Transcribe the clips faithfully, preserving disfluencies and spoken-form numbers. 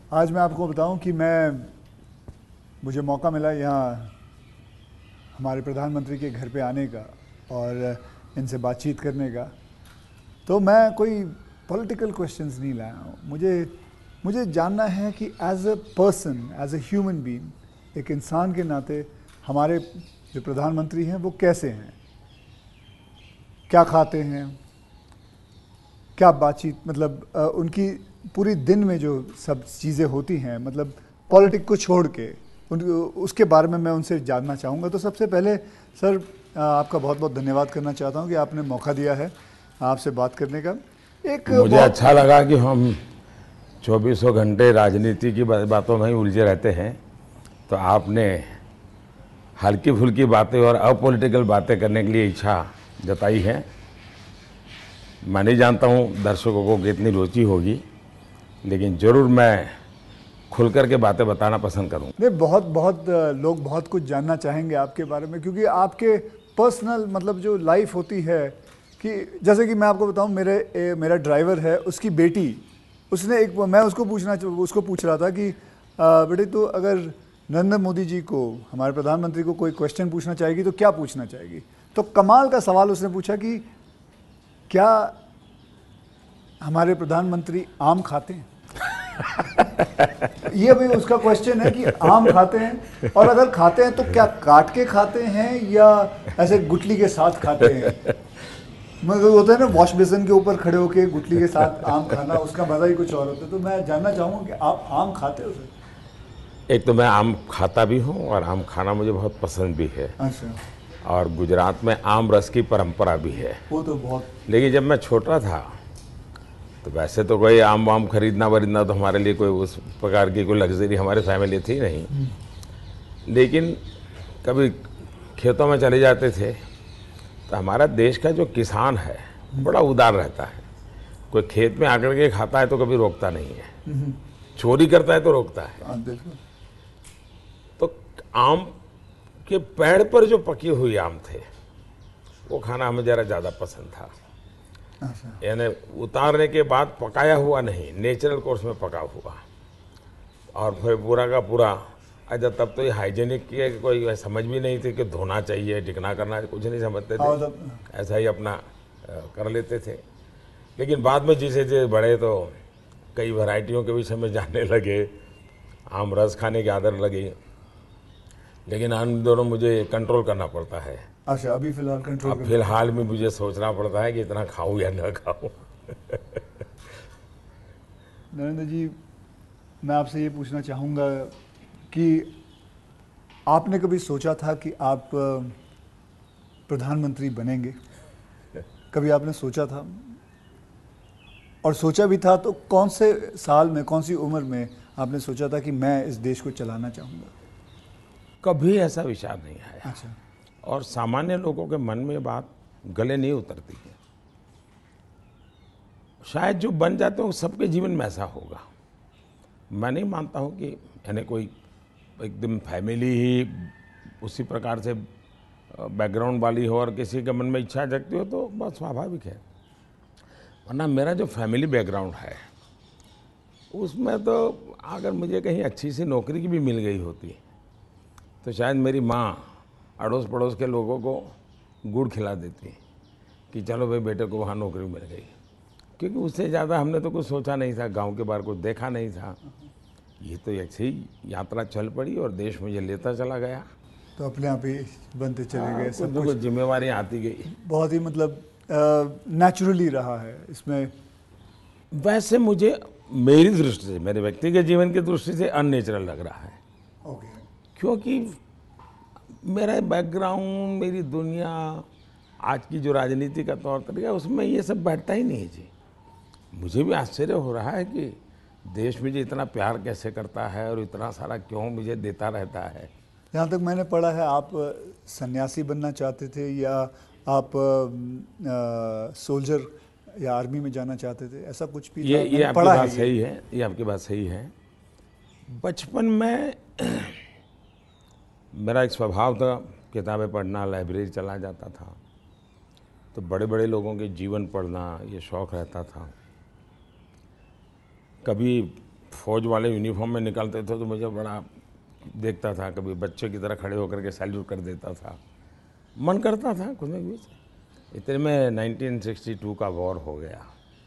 आज मैं आपको बताऊं कि मैं मुझे मौका मिला यहाँ हमारे प्रधानमंत्री के घर पे आने का और इनसे बातचीत करने का। तो मैं कोई पॉलिटिकल क्वेश्चंस नहीं लाया हूँ। मुझे मुझे जानना है कि as a person, as a human being, एक इंसान के नाते हमारे जो प्रधानमंत्री हैं वो कैसे हैं, क्या खाते हैं, क्या बातचीत, मतलब आ, उनकी पूरी दिन में जो सब चीज़ें होती हैं, मतलब पॉलिटिक को छोड़ के उन उसके बारे में मैं उनसे जानना चाहूँगा। तो सबसे पहले सर आ, आपका बहुत बहुत धन्यवाद करना चाहता हूँ कि आपने मौका दिया है आपसे बात करने का। एक मुझे अच्छा लगा कि हम चौबीसों घंटे राजनीति की बातों में ही उलझे रहते हैं, तो आपने हल्की फुल्की बातें और अपॉलिटिकल बातें करने के लिए इच्छा जताई है। मैं नहीं जानता हूँ दर्शकों को कितनी रुचि होगी, लेकिन ज़रूर मैं खुल कर के बातें बताना पसंद करूँगा। नहीं, बहुत बहुत लोग बहुत कुछ जानना चाहेंगे आपके बारे में, क्योंकि आपके पर्सनल मतलब जो लाइफ होती है, कि जैसे कि मैं आपको बताऊं, मेरे ए, मेरा ड्राइवर है, उसकी बेटी, उसने एक मैं उसको पूछना उसको पूछ रहा था कि बेटे तो अगर नरेंद्र मोदी जी को, हमारे प्रधानमंत्री को कोई क्वेश्चन पूछना चाहेगी तो क्या पूछना चाहेगी। तो कमाल का सवाल उसने पूछा कि क्या हमारे प्रधानमंत्री आम खाते हैं। ये भी उसका क्वेश्चन है कि आम खाते हैं, और अगर खाते हैं तो क्या काट के खाते हैं या ऐसे गुठली के साथ खाते हैं। मतलब होता है ना, वॉश बेसिन के ऊपर खड़े होके गुठली के साथ आम खाना, उसका मजा ही कुछ और होता है। तो मैं जानना चाहूँगा कि आप आम खाते हो सर। एक तो मैं आम खाता भी हूँ और आम खाना मुझे बहुत पसंद भी है। अच्छा। और गुजरात में आम रस की परंपरा भी है। वो तो बहुत। लेकिन जब मैं छोटा था तो वैसे तो कोई आम वाम खरीदना वरीदना तो हमारे लिए कोई उस प्रकार की कोई लग्जरी हमारे फैमिली थी नहीं। लेकिन कभी खेतों में चले जाते थे तो हमारा देश का जो किसान है बड़ा उदार रहता है। कोई खेत में आकर के खाता है तो कभी रोकता नहीं है, चोरी करता है तो रोकता है। तो आम के पेड़ पर जो पकी हुई आम थे वो खाना हमें ज़रा ज़्यादा पसंद था। यानी उतारने के बाद पकाया हुआ नहीं, नेचुरल कोर्स में पका हुआ, और फिर पूरा का पूरा। अच्छा, तब तो ये हाइजीनिक की कोई समझ भी नहीं थी कि धोना चाहिए, टिकना करना, कुछ नहीं समझते थे, ऐसा ही अपना कर लेते थे। लेकिन बाद में जिसे जैसे बड़े तो कई वैरायटियों के विषय में जानने लगे, आम रस खाने की आदत लगी। लेकिन इन दोनों मुझे कंट्रोल करना पड़ता है। अच्छा, अभी फिलहाल कंट्रोल अब फिलहाल में मुझे सोचना पड़ता है कि इतना खाऊं या ना खाऊं। नरेंद्र जी, मैं आपसे ये पूछना चाहूँगा कि आपने कभी सोचा था कि आप प्रधानमंत्री बनेंगे? कभी आपने सोचा था? और सोचा भी था तो कौन से साल में, कौन सी उम्र में आपने सोचा था कि मैं इस देश को चलाना चाहूँगा? कभी ऐसा विचार नहीं आया। अच्छा। और सामान्य लोगों के मन में बात गले नहीं उतरती है। शायद जो बन जाते हो सबके जीवन में ऐसा होगा। मैं नहीं मानता हूँ कि यानी कोई एकदम फैमिली ही उसी प्रकार से बैकग्राउंड वाली हो और किसी के मन में इच्छा जगती हो तो बहुत स्वाभाविक है। वरना मेरा जो फैमिली बैकग्राउंड है उसमें तो अगर मुझे कहीं अच्छी सी नौकरी की भी मिल गई होती तो शायद मेरी माँ अड़ोस पड़ोस के लोगों को गुड़ खिला देती कि चलो भाई बेटे को वहाँ नौकरी मिल गई, क्योंकि उससे ज़्यादा हमने तो कुछ सोचा नहीं था, गांव के बाहर कुछ देखा नहीं था। ये तो ऐसे ही यात्रा चल पड़ी और देश मुझे लेता चला गया, तो अपने आप ही बनते चले गए। सब कुछ जिम्मेवारी आती गई। बहुत ही मतलब नेचुरली रहा है इसमें। वैसे मुझे मेरी दृष्टि से, मेरे व्यक्तिगत जीवन की दृष्टि से अननेचुरल लग रहा है। ओके। क्योंकि मेरा बैकग्राउंड, मेरी दुनिया, आज की जो राजनीति का तौर तरीका, उसमें ये सब बैठता ही नहीं जी। मुझे भी आश्चर्य हो रहा है कि देश मुझे इतना प्यार कैसे करता है और इतना सारा क्यों मुझे देता रहता है। जहाँ तक मैंने पढ़ा है आप सन्यासी बनना चाहते थे, या आप सोल्जर या आर्मी में जाना चाहते थे, ऐसा कुछ भी ये था? ये आपकी बात सही है, ये आपकी बात सही है। बचपन में मेरा एक स्वभाव था किताबें पढ़ना, लाइब्रेरी चला जाता था, तो बड़े बड़े लोगों के जीवन पढ़ना ये शौक़ रहता था। कभी फौज वाले यूनिफॉर्म में निकलते थे तो मुझे बड़ा देखता था, कभी बच्चे की तरह खड़े होकर के सैल्यूट कर देता था, मन करता था कुछ न कुछ। इतने में नाइनटीन सिक्सटी टू का वॉर हो गया,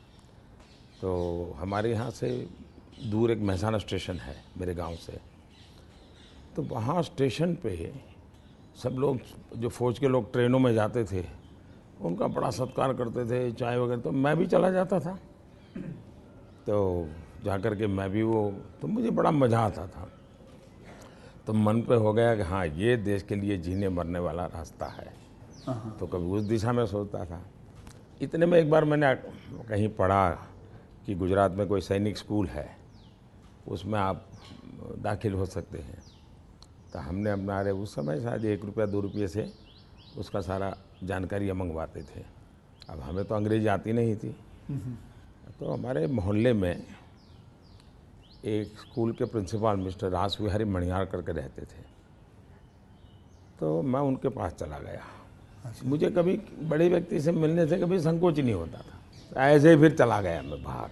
तो हमारे यहाँ से दूर एक महसाना स्टेशन है मेरे गांव से, तो वहाँ स्टेशन पे सब लोग, जो फौज के लोग ट्रेनों में जाते थे, उनका बड़ा सत्कार करते थे, चाय वगैरह, तो मैं भी चला जाता था। तो जा कर के मैं भी वो, तो मुझे बड़ा मज़ा आता था। तो मन पे हो गया कि हाँ, ये देश के लिए जीने मरने वाला रास्ता है। तो कभी उस दिशा में सोचता था। इतने में एक बार मैंने कहीं पढ़ा कि गुजरात में कोई सैनिक स्कूल है, उसमें आप दाखिल हो सकते हैं। तो हमने अपना, अरे उस समय शायद एक रुपया दो रुपये से उसका सारा जानकारी मंगवाते थे। अब हमें तो अंग्रेजी आती नहीं थी, तो हमारे मोहल्ले में एक स्कूल के प्रिंसिपल मिस्टर रास विहारी मणियार करके रहते थे, तो मैं उनके पास चला गया। अच्छा। मुझे कभी बड़े व्यक्ति से मिलने से कभी संकोच नहीं होता था, तो ऐसे ही फिर चला गया मैं बाहर।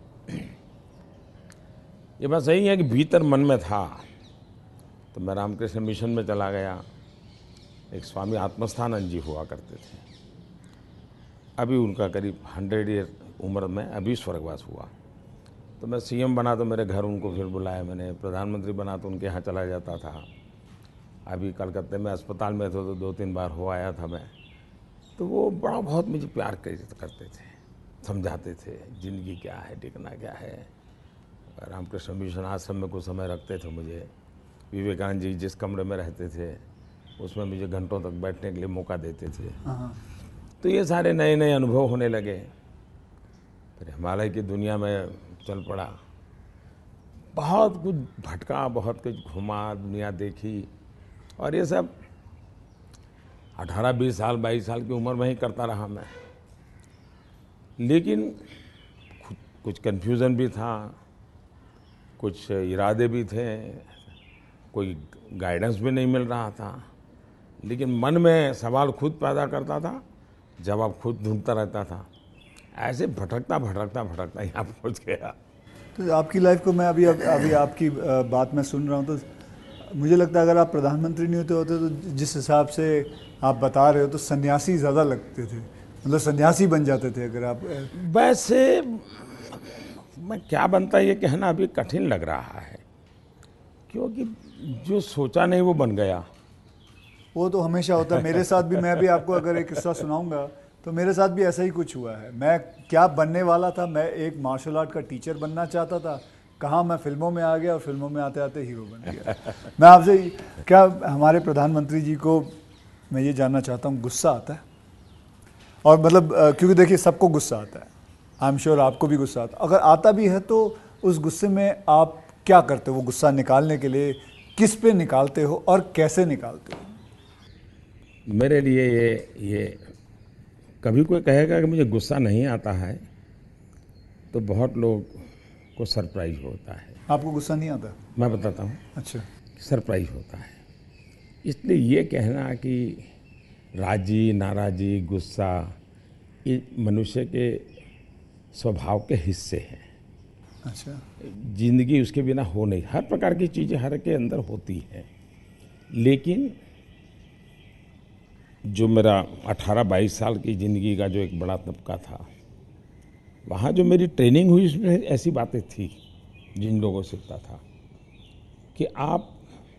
ये बात सही है कि भीतर मन में था, तो मैं रामकृष्ण मिशन में चला गया। एक स्वामी आत्मस्थानंद जी हुआ करते थे, अभी उनका करीब हंड्रेड ईयर उम्र में अभी स्वर्गवास हुआ। तो मैं सीएम बना तो मेरे घर उनको फिर बुलाया मैंने, प्रधानमंत्री बना तो उनके यहाँ चला जाता था। अभी कलकत्ते में अस्पताल में थे तो दो तीन बार हो आया था मैं। तो वो बड़ा बहुत मुझे प्यार करते थे, समझाते थे ज़िंदगी क्या है, टिकना क्या है। रामकृष्ण मिशन आश्रम में कुछ समय रखते थे मुझे। विवेकानंद जी जिस कमरे में रहते थे उसमें मुझे घंटों तक बैठने के लिए मौका देते थे। तो ये सारे नए नए अनुभव होने लगे। फिर हिमालय की दुनिया में चल पड़ा, बहुत कुछ भटका, बहुत कुछ घुमा, दुनिया देखी, और ये सब अठारह बीस साल बाईस साल की उम्र में ही करता रहा मैं। लेकिन कुछ कन्फ्यूज़न भी था, कुछ इरादे भी थे, कोई गाइडेंस भी नहीं मिल रहा था, लेकिन मन में सवाल खुद पैदा करता था, जवाब खुद ढूंढता रहता था। ऐसे भटकता भटकता भटकता यहाँ पहुँच गया। तो आपकी लाइफ को मैं अभी अभी आपकी बात में सुन रहा हूँ, तो मुझे लगता है अगर आप प्रधानमंत्री नहीं होते होते तो जिस हिसाब से आप बता रहे हो तो सन्यासी ज़्यादा लगते थे, मतलब सन्यासी बन जाते थे अगर आप। वैसे मैं क्या बनता ये कहना अभी कठिन लग रहा है, क्योंकि जो सोचा नहीं वो बन गया। वो तो हमेशा होता है, मेरे साथ भी। मैं भी आपको अगर एक किस्सा सुनाऊंगा तो मेरे साथ भी ऐसा ही कुछ हुआ है। मैं क्या बनने वाला था, मैं एक मार्शल आर्ट का टीचर बनना चाहता था, कहाँ मैं फिल्मों में आ गया और फिल्मों में आते आते हीरो बन गया। मैं आपसे क्या, हमारे प्रधानमंत्री जी को मैं ये जानना चाहता हूँ, गुस्सा आता है? और मतलब क्योंकि देखिए सबको गुस्सा आता है, आई एम श्योर आपको भी गुस्सा आता है। अगर आता भी है तो उस गुस्से में आप क्या करते हो? वो गुस्सा निकालने के लिए किस पे निकालते हो और कैसे निकालते हो? मेरे लिए ये ये कभी कोई कहेगा कि मुझे गुस्सा नहीं आता है तो बहुत लोग को सरप्राइज होता है। आपको गुस्सा नहीं आता? मैं बताता हूँ। अच्छा। सरप्राइज होता है। इसलिए ये कहना कि राजी नाराजी गुस्सा ये मनुष्य के स्वभाव के हिस्से हैं। अच्छा। जिंदगी उसके बिना हो नहीं, हर प्रकार की चीज़ें हर के अंदर होती हैं। लेकिन जो मेरा अठारह बाईस साल की ज़िंदगी का जो एक बड़ा तबका था, वहाँ जो मेरी ट्रेनिंग हुई उसमें ऐसी बातें थी जिन लोगों से सीखता था कि आप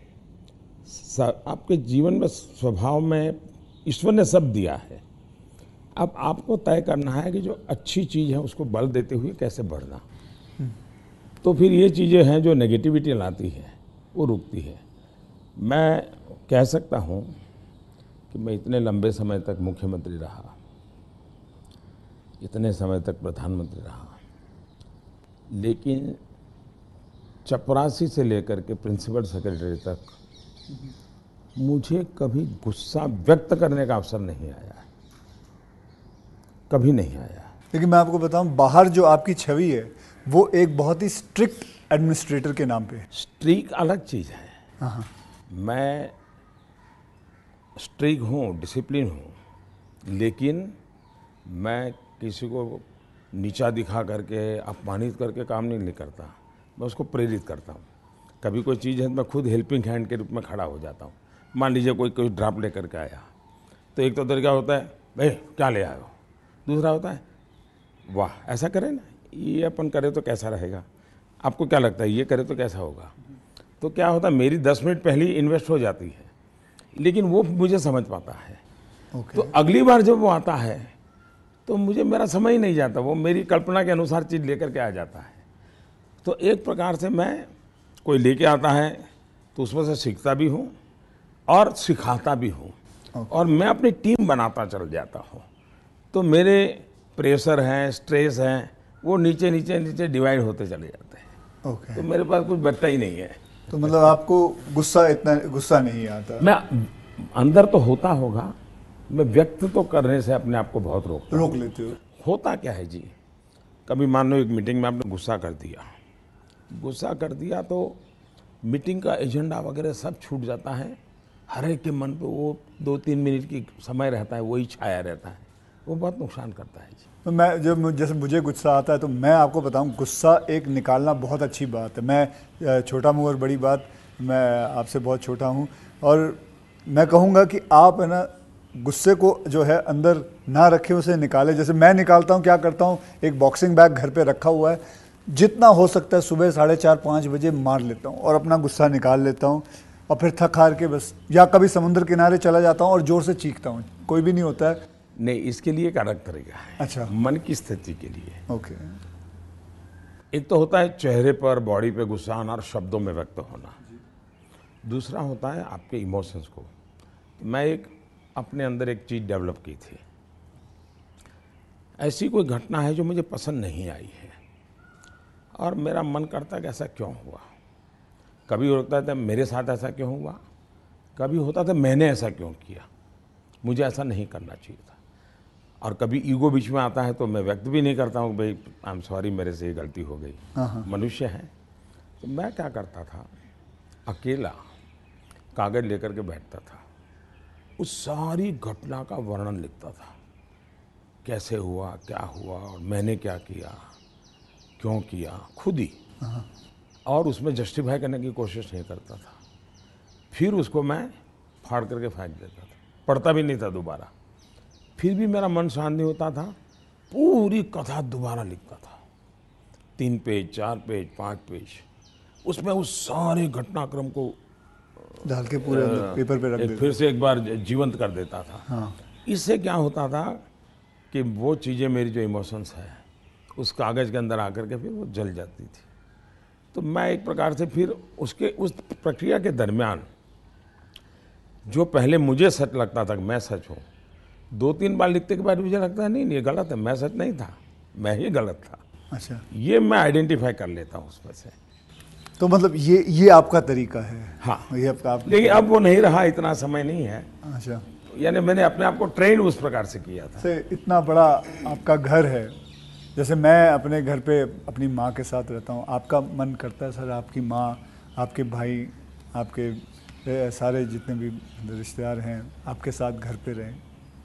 आपके जीवन में स्वभाव में ईश्वर ने सब दिया है। अब आपको तय करना है कि जो अच्छी चीज़ है उसको बल देते हुए कैसे बढ़ना। तो फिर ये चीज़ें हैं जो नेगेटिविटी लाती है वो रुकती है। मैं कह सकता हूँ कि मैं इतने लंबे समय तक मुख्यमंत्री रहा, इतने समय तक प्रधानमंत्री रहा, लेकिन चपरासी से लेकर के प्रिंसिपल सेक्रेटरी तक मुझे कभी गुस्सा व्यक्त करने का अवसर नहीं आया, कभी नहीं आया। लेकिन मैं आपको बताऊं, बाहर जो आपकी छवि है वो एक बहुत ही स्ट्रिक्ट एडमिनिस्ट्रेटर के नाम पे है। स्ट्रिक्ट अलग चीज़ है। हाँ। मैं स्ट्रिक्ट हूँ, डिसिप्लिन हूँ, लेकिन मैं किसी को नीचा दिखा करके अपमानित करके काम नहीं करता। मैं उसको प्रेरित करता हूँ। कभी कोई चीज़ है तो मैं खुद हेल्पिंग हैंड के रूप में खड़ा हो जाता हूँ। मान लीजिए कोई कोई ड्राफ्ट लेकर के आया, तो एक तो तरीका होता है भाई क्या ले आए हो, दूसरा होता है वाह ऐसा करें ना, ये अपन करें तो कैसा रहेगा, आपको क्या लगता है ये करे तो कैसा होगा। तो क्या होता है मेरी दस मिनट पहले ही इन्वेस्ट हो जाती है, लेकिन वो मुझे समझ पाता है। okay. तो अगली बार जब वो आता है तो मुझे मेरा समय ही नहीं जाता, वो मेरी कल्पना के अनुसार चीज़ लेकर के आ जाता है। तो एक प्रकार से मैं कोई लेके आता है तो उसमें से सीखता भी हूँ और सिखाता भी हूँ, okay. और मैं अपनी टीम बनाता चल जाता हूँ। तो मेरे प्रेशर हैं, स्ट्रेस हैं, वो नीचे नीचे नीचे डिवाइड होते चले जाते हैं। okay. तो मेरे पास कुछ बचता ही नहीं है। तो मतलब आपको गुस्सा इतना गुस्सा नहीं आता? मैं अंदर तो होता होगा, मैं व्यक्त तो करने से अपने आप को बहुत रोक रोक लेते हो। होता क्या है जी, कभी मान लो एक मीटिंग में आपने गुस्सा कर दिया, गुस्सा कर दिया तो मीटिंग का एजेंडा वगैरह सब छूट जाता है, हर एक के मन पे वो दो तीन मिनट की समय रहता है वही छाया रहता है, वो बहुत नुकसान करता है जी। तो मैं जब जैसे मुझे गुस्सा आता है तो मैं आपको बताऊं, गुस्सा एक निकालना बहुत अच्छी बात है। मैं छोटा मुँह और बड़ी बात, मैं आपसे बहुत छोटा हूं और मैं कहूंगा कि आप है ना गुस्से को जो है अंदर ना रखें, उसे निकालें। जैसे मैं निकालता हूं, क्या करता हूं, एक बॉक्सिंग बैग घर पे रखा हुआ है, जितना हो सकता है सुबह साढ़े चार पाँच बजे मार लेता हूं और अपना गुस्सा निकाल लेता हूं और फिर थक हार के बस, या कभी समुद्र किनारे चला जाता हूं और जोर से चीखता हूं, कोई भी नहीं होता है। नहीं, इसके लिए एक अलग तरीका है। अच्छा। मन की स्थिति के लिए। ओके। एक तो होता है चेहरे पर, बॉडी पे गुस्सा आना और शब्दों में व्यक्त होना, दूसरा होता है आपके इमोशंस को। मैं एक अपने अंदर एक चीज़ डेवलप की थी, ऐसी कोई घटना है जो मुझे पसंद नहीं आई है और मेरा मन करता है कि ऐसा क्यों हुआ। कभी होता था मेरे साथ ऐसा क्यों हुआ, कभी होता था मैंने ऐसा क्यों किया, मुझे ऐसा नहीं करना चाहिए था। और कभी ईगो बीच में आता है तो मैं व्यक्त भी नहीं करता हूँ भाई आई एम सॉरी, मेरे से ये गलती हो गई, मनुष्य है। तो मैं क्या करता था, अकेला कागज़ लेकर के बैठता था, उस सारी घटना का वर्णन लिखता था, कैसे हुआ, क्या हुआ और मैंने क्या किया, क्यों किया, खुद ही, और उसमें जस्टिफाई करने की कोशिश नहीं करता था। फिर उसको मैं फाड़ करके फेंक देता था, पढ़ता भी नहीं था दोबारा। फिर भी मेरा मन शांत नहीं होता था, पूरी कथा दोबारा लिखता था, तीन पेज, चार पेज, पाँच पेज, उसमें उस सारे घटनाक्रम को डाल के पूरे पेपर पे रख देता, फिर से एक बार जीवंत कर देता था। हाँ। इससे क्या होता था कि वो चीज़ें मेरी जो इमोशंस है उस कागज़ के अंदर आकर के फिर वो जल जाती थी। तो मैं एक प्रकार से फिर उसके उस प्रक्रिया के दरमियान जो पहले मुझे सच लगता था कि मैं सच हूँ, दो तीन बार लिखते के बाद मुझे लगता है नहीं नहीं ये गलत है, मैं सच नहीं था, मैं ही गलत था। अच्छा। ये मैं आइडेंटिफाई कर लेता हूँ उसमें से। तो मतलब ये ये आपका तरीका है? हाँ, ये आप, लेकिन अब वो नहीं रहा, इतना समय नहीं है। अच्छा। यानी मैंने अपने आप को ट्रेन उस प्रकार से किया था। से इतना बड़ा आपका घर है, जैसे मैं अपने घर पे अपनी माँ के साथ रहता हूँ, आपका मन करता है सर आपकी माँ, आपके भाई, आपके सारे जितने भी रिश्तेदार हैं आपके साथ घर पे रहें?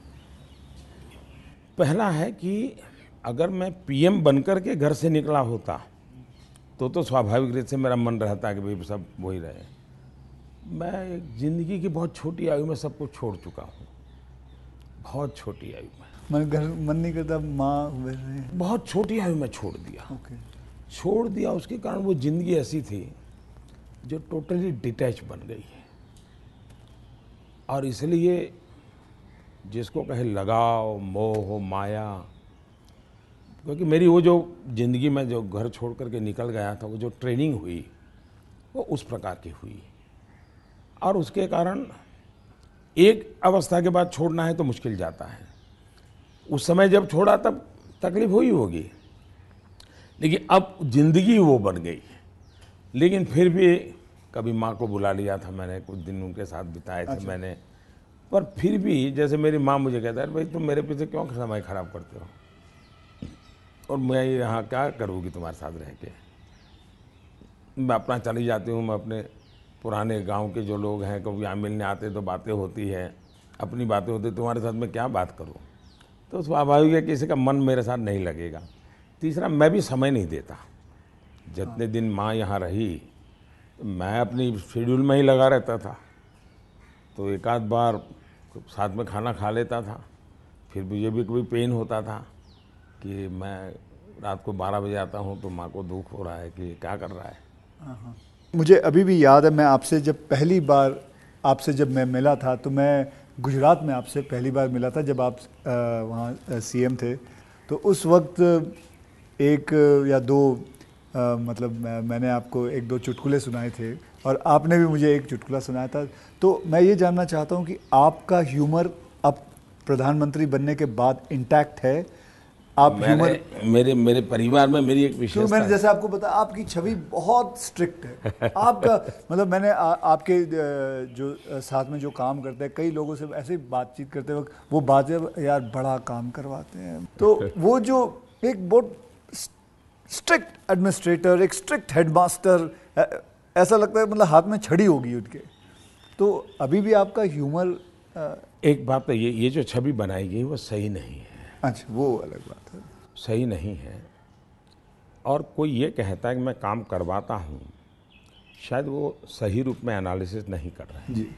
पहला है कि अगर मैं पीएम बनकर के घर से निकला होता तो तो स्वाभाविक रूप से मेरा मन रहता है कि भाई सब वही रहे। मैं एक ज़िंदगी की बहुत छोटी आयु में सब कुछ छोड़ चुका हूँ, बहुत छोटी आयु में। मन घर मन नहीं करता माँ वैसे? बहुत छोटी आयु में छोड़ दिया। ओके। छोड़ दिया, उसके कारण वो ज़िंदगी ऐसी थी जो टोटली डिटैच बन गई है। और इसलिए जिसको कहे लगाव, मोह, माया, क्योंकि मेरी वो जो ज़िंदगी में जो घर छोड़ करके निकल गया था, वो जो ट्रेनिंग हुई वो उस प्रकार की हुई, और उसके कारण एक अवस्था के बाद छोड़ना है तो मुश्किल जाता है। उस समय जब छोड़ा तब तकलीफ हुई होगी, लेकिन अब ज़िंदगी वो बन गई। लेकिन फिर भी कभी माँ को बुला लिया था मैंने, कुछ दिन उनके साथ बिताए थे। अच्छा। मैंने, पर फिर भी जैसे मेरी माँ मुझे कहता है भाई तुम मेरे पीछे क्यों समय खराब करते हो, और मैं यहाँ क्या करूँगी तुम्हारे साथ रह के। मैं अपना चली जाती हूँ, मैं अपने पुराने गांव के जो लोग हैं कभी यहाँ मिलने आते तो बातें होती है, अपनी बातें होती, तुम्हारे साथ मैं क्या बात करूँ। तो स्वाभाविक है किसी का मन मेरे साथ नहीं लगेगा। तीसरा, मैं भी समय नहीं देता, जितने दिन माँ यहाँ रही तो मैं अपनी शेड्यूल में ही लगा रहता था, तो एक आध बार साथ में खाना खा लेता था। फिर मुझे भी कभी पेन होता था कि मैं रात को बारह बजे आता हूँ तो माँ को दुख हो रहा है कि क्या कर रहा है। हाँ हाँ। मुझे अभी भी याद है, मैं आपसे जब पहली बार आपसे जब मैं मिला था तो मैं गुजरात में आपसे पहली बार मिला था जब आप आ, वहाँ सीएम थे। तो उस वक्त एक या दो आ, मतलब मैं, मैंने आपको एक दो चुटकुले सुनाए थे और आपने भी मुझे एक चुटकुला सुनाया था। तो मैं ये जानना चाहता हूँ कि आपका ह्यूमर अब प्रधानमंत्री बनने के बाद इंटैक्ट है? आप ह्यूमर, मेरे मेरे परिवार में मेरी एक विशेषता क्यों, मैंने है। जैसे आपको बताया आपकी छवि बहुत स्ट्रिक्ट है। आपका मतलब मैंने आ, आपके जो साथ में जो काम करते हैं कई लोगों से ऐसे ही बातचीत करते वक्त वो बातें यार बड़ा काम करवाते हैं, तो वो जो एक बहुत स्ट्रिक्ट एडमिनिस्ट्रेटर, एक स्ट्रिक्ट हेडमास्टर, ऐसा लगता है मतलब हाथ में छड़ी होगी उनके। तो अभी भी आपका ह्यूमर, एक बात तो ये ये जो छवि बनाई गई वो सही नहीं है। अच्छा, वो अलग बात है, सही नहीं है। और कोई ये कहता है कि मैं काम करवाता हूँ, शायद वो सही रूप में एनालिसिस नहीं कर रहा है जी।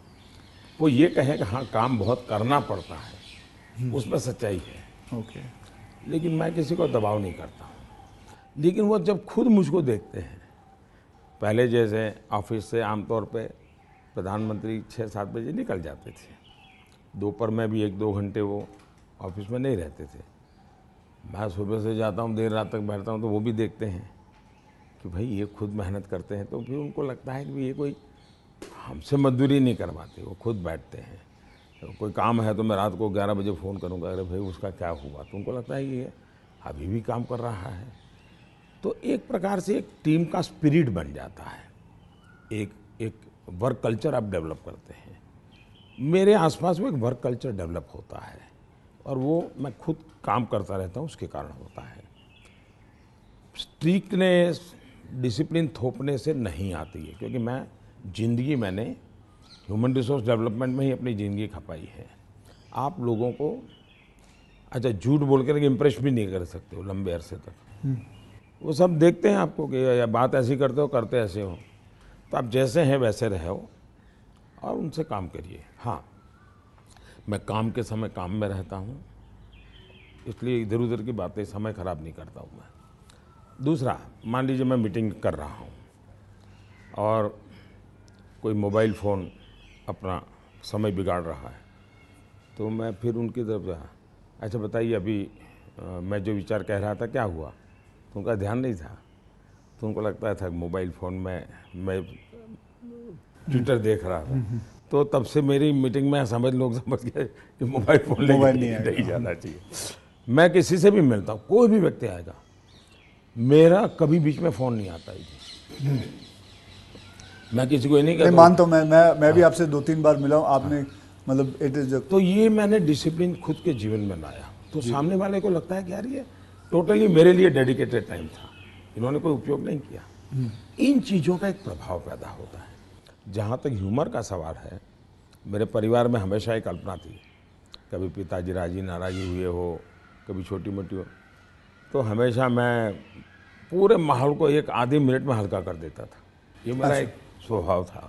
वो ये कहे कि हाँ काम बहुत करना पड़ता है, उसमें सच्चाई है। ओके। लेकिन मैं किसी को दबाव नहीं करता हूँ। लेकिन वो जब खुद मुझको देखते हैं, पहले जैसे ऑफिस से आमतौर पे प्रधानमंत्री छः सात बजे निकल जाते थे, दोपहर में भी एक दो घंटे वो ऑफिस में नहीं रहते थे। मैं सुबह से जाता हूँ, देर रात तक बैठता हूँ, तो वो भी देखते हैं कि भाई ये खुद मेहनत करते हैं। तो फिर उनको लगता है कि ये कोई हमसे मजदूरी नहीं करवाते, वो खुद बैठते हैं। तो कोई काम है तो मैं रात को ग्यारह बजे फ़ोन करूँगा, अरे भाई उसका क्या हुआ, तो उनको लगता है कि ये अभी भी काम कर रहा है। तो एक प्रकार से एक टीम का स्पिरिट बन जाता है, एक एक वर्क कल्चर आप डेवलप करते हैं। मेरे आसपास में एक वर्क कल्चर डेवलप होता है और वो मैं खुद काम करता रहता हूँ, उसके कारण होता है। स्ट्रिक्टनेस, डिसिप्लिन थोपने से नहीं आती है, क्योंकि मैं ज़िंदगी मैंने ह्यूमन रिसोर्स डेवलपमेंट में ही अपनी ज़िंदगी खपाई है। आप लोगों को अच्छा झूठ बोल कर इम्प्रेस भी नहीं कर सकते हो लंबे अरसे तक। वो सब देखते हैं आपको कि या बात ऐसी करते हो, करते ऐसे हो। तो आप जैसे हैं वैसे रहो और उनसे काम करिए। हाँ, मैं काम के समय काम में रहता हूँ, इसलिए इधर उधर की बातें समय ख़राब नहीं करता हूँ मैं। दूसरा, मान लीजिए मैं मीटिंग कर रहा हूँ और कोई मोबाइल फ़ोन अपना समय बिगाड़ रहा है, तो मैं फिर उनकी तरफ जा, अच्छा बताइए अभी आ, मैं जो विचार कह रहा था क्या हुआ, तो उनका ध्यान नहीं था। तो उनको लगता था मोबाइल फ़ोन में मैं ट्विटर देख रहा था। तो तब से मेरी मीटिंग में समझ लोग समझ गए कि मोबाइल फ़ोन लेके नहीं, नहीं जाना चाहिए। मैं किसी से भी मिलता हूँ, कोई भी व्यक्ति आएगा, मेरा कभी बीच में फ़ोन नहीं आता है जी। मैं किसी को नहीं कहता। मानता हूँ, मैं मैं मैं भी आपसे दो तीन बार मिला हूँ, आपने मतलब इट इज। तो ये मैंने डिसिप्लिन खुद के जीवन में लाया, तो सामने वाले को लगता है कि यार ये टोटली मेरे लिए डेडिकेटेड टाइम था, इन्होंने कोई उपयोग नहीं किया। इन चीज़ों का एक प्रभाव पैदा होता है। जहाँ तक ह्यूमर का सवाल है, मेरे परिवार में हमेशा एक कल्पना थी, कभी पिताजी राजी नाराज़ी हुए हो, कभी छोटी मोटी हो, तो हमेशा मैं पूरे माहौल को एक आधे मिनट में हल्का कर देता था। ये मेरा एक स्वभाव था।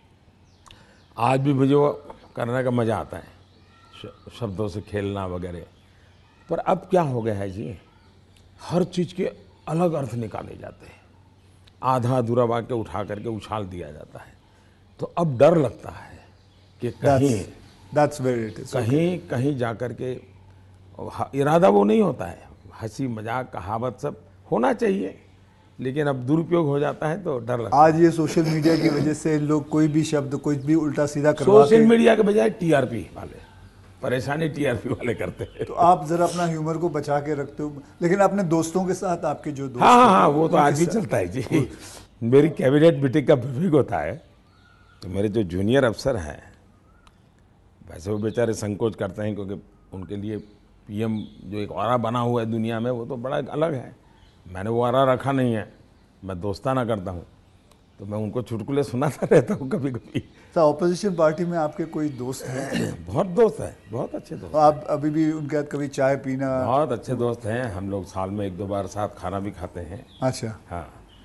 आज भी मुझे वो करने का मज़ा आता है, शब्दों से खेलना वगैरह। पर अब क्या हो गया है जी, हर चीज़ के अलग अर्थ निकाले जाते हैं, आधा अधूरा वाक्य उठा करके उछाल दिया जाता है। तो अब डर लगता है कि कहीं that's where it is. कहीं okay. कहीं जा कर के, इरादा वो नहीं होता है, हंसी मजाक कहावत सब होना चाहिए, लेकिन अब दुरुपयोग हो जाता है तो डर लगता है। आज ये सोशल मीडिया की वजह से लोग कोई भी शब्द कोई भी उल्टा सीधा करवा सोशल मीडिया के बजाय टीआरपी वाले, परेशानी टीआरपी वाले करते हैं। तो आप जरा अपना ह्यूमर को बचा के रखते हो, लेकिन अपने दोस्तों के साथ आपके जो दोस्त हाँ हाँ हाँ वो तो आज भी चलता है जी। मेरी कैबिनेट मीटिंग का विवेक होता है, तो मेरे जो जूनियर अफसर हैं, वैसे वो बेचारे संकोच करते हैं, क्योंकि उनके लिए पीएम जो एक ऑरा बना हुआ है दुनिया में, वो तो बड़ा अलग है। मैंने वो ऑरा रखा नहीं है, मैं दोस्ताना करता हूँ, तो मैं उनको चुटकुले सुनाता रहता हूँ कभी कभी। तो ऑपोजिशन पार्टी में आपके कोई दोस्त हैं? बहुत दोस्त हैं, बहुत अच्छे दोस्त। आप अभी भी उनके साथ कभी चाय पीना? बहुत अच्छे दोस्त हैं, हम लोग साल में एक दो बार साथ खाना भी खाते हैं। अच्छा। हाँ,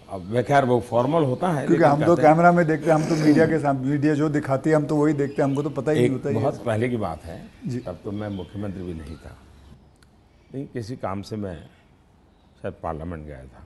अब मैं खैर वो फॉर्मल होता है, क्योंकि लेकिन हम तो कहते हैं- कैमरा में देखते हैं, हम तो मीडिया के सामने, मीडिया जो दिखाती है हम तो वही देखते हैं, हमको तो पता ही नहीं एक होता ये। बहुत पहले की बात है, जी। तब तो मैं मुख्यमंत्री भी नहीं था, नहीं किसी काम से मैं शायद पार्लियामेंट गया था,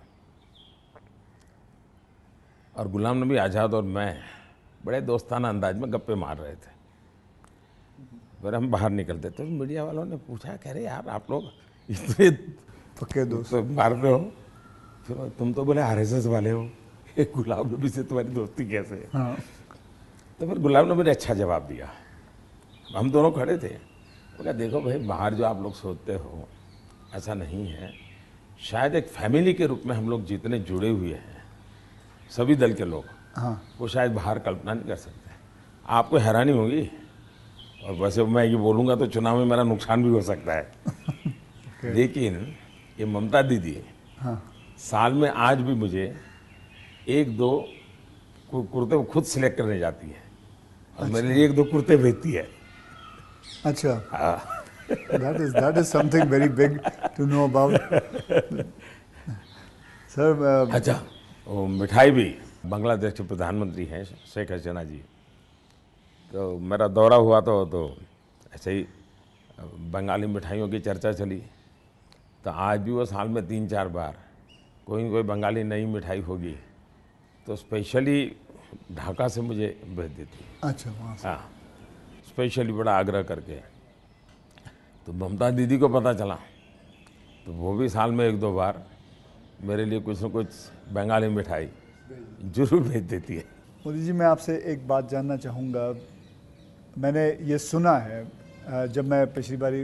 और गुलाम नबी आज़ाद और मैं बड़े दोस्ताना अंदाज में गप्पे मार रहे थे। फिर हम बाहर निकलते तो मीडिया वालों ने पूछा, कह रहे यार आप लोग इतने पक्के दोस्त। तो मारते हो, फिर तुम तो बोले आरएसएस वाले हो, ये गुलाम नबी से तुम्हारी दोस्ती कैसे है? हाँ। तो फिर गुलाम नबी ने अच्छा जवाब दिया। हम दोनों खड़े थे, वो कहा देखो भाई, बाहर जो आप लोग सोचते हो ऐसा नहीं है, शायद एक फैमिली के रूप में हम लोग जितने जुड़े हुए हैं सभी दल के लोग, हाँ। वो शायद बाहर कल्पना नहीं कर सकते। आपको हैरानी होगी, और वैसे मैं ये बोलूँगा तो चुनाव में मेरा नुकसान भी हो सकता है लेकिन ये ममता दीदी हाँ। साल में आज भी मुझे एक दो कु- कुर्ते वो खुद सिलेक्ट करने जाती है, और मेरे लिए एक दो कुर्ते भेजती है। अच्छा, हाँ। that is that is something very big to know about. Sir, अच्छा, वो मिठाई भी, बांग्लादेश के प्रधानमंत्री हैं शेख हसीना जी, तो मेरा दौरा हुआ तो तो ऐसे ही बंगाली मिठाइयों की चर्चा चली, तो आज भी वो साल में तीन चार बार कोई न कोई बंगाली नई मिठाई होगी तो स्पेशली ढाका से मुझे भेज देती है। अच्छा, वहाँ से। हाँ, स्पेशली बड़ा आग्रह करके। तो ममता दीदी को पता चला तो वो भी साल में एक दो बार मेरे लिए कुछ न कुछ बंगाली मिठाई जरूर भेज देती है। मोदी जी, मैं आपसे एक बात जानना चाहूँगा। मैंने ये सुना है, अ, जब मैं पिछली बारी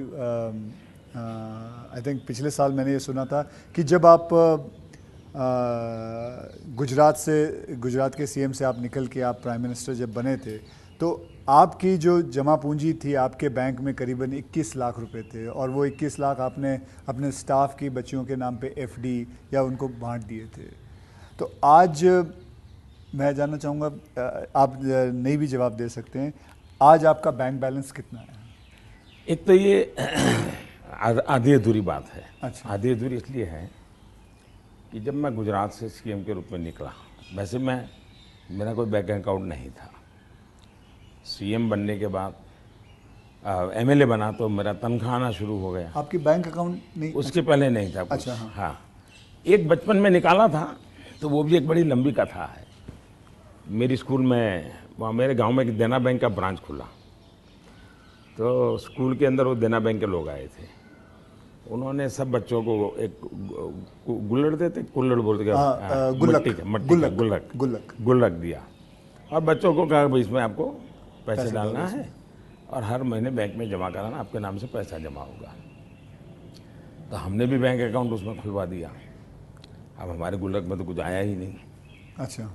आई थिंक पिछले साल मैंने ये सुना था कि जब आप अ, गुजरात से गुजरात के सीएम से आप निकल के आप प्राइम मिनिस्टर जब बने थे, तो आपकी जो जमा पूंजी थी आपके बैंक में करीबन इक्कीस लाख रुपए थे, और वो इक्कीस लाख आपने अपने स्टाफ की बच्चियों के नाम पे एफडी या उनको बांट दिए थे। तो आज मैं जानना चाहूँगा, आप नहीं भी जवाब दे सकते हैं, आज आपका बैंक बैलेंस कितना है? एक तो ये आधी अधूरी बात है। अच्छा। आधी अधूरी इसलिए है कि जब मैं गुजरात से सीएम के रूप में निकला, वैसे मैं मेरा कोई बैंक अकाउंट नहीं था। सीएम बनने के बाद एमएलए बना तो मेरा तनख्वाह आना शुरू हो गया। आपकी बैंक अकाउंट नहीं? उसके पहले नहीं था कुछ। अच्छा, हाँ। हाँ, एक बचपन में निकाला था, तो वो भी एक बड़ी लंबी कथा है। मेरी स्कूल में, वहाँ मेरे गांव में एक देना बैंक का ब्रांच खुला, तो स्कूल के अंदर वो देना बैंक के लोग आए थे। उन्होंने सब बच्चों को एक गुल्लड़ देते, कुल्लड़ बोलते क्या, हाँ, हाँ, गुल्लक, मट्टी का, मट्टी का गुल्लक, गुल्लक गुल्लक। गुल्लक दिया, और बच्चों को कहा भाई इसमें आपको पैसे पैसे डालना डालो है और हर महीने बैंक में जमा कराना, आपके नाम से पैसा जमा होगा। तो हमने भी बैंक अकाउंट उसमें खुलवा दिया। अब हमारे गुल्लक में तो कुछ आया ही नहीं। अच्छा।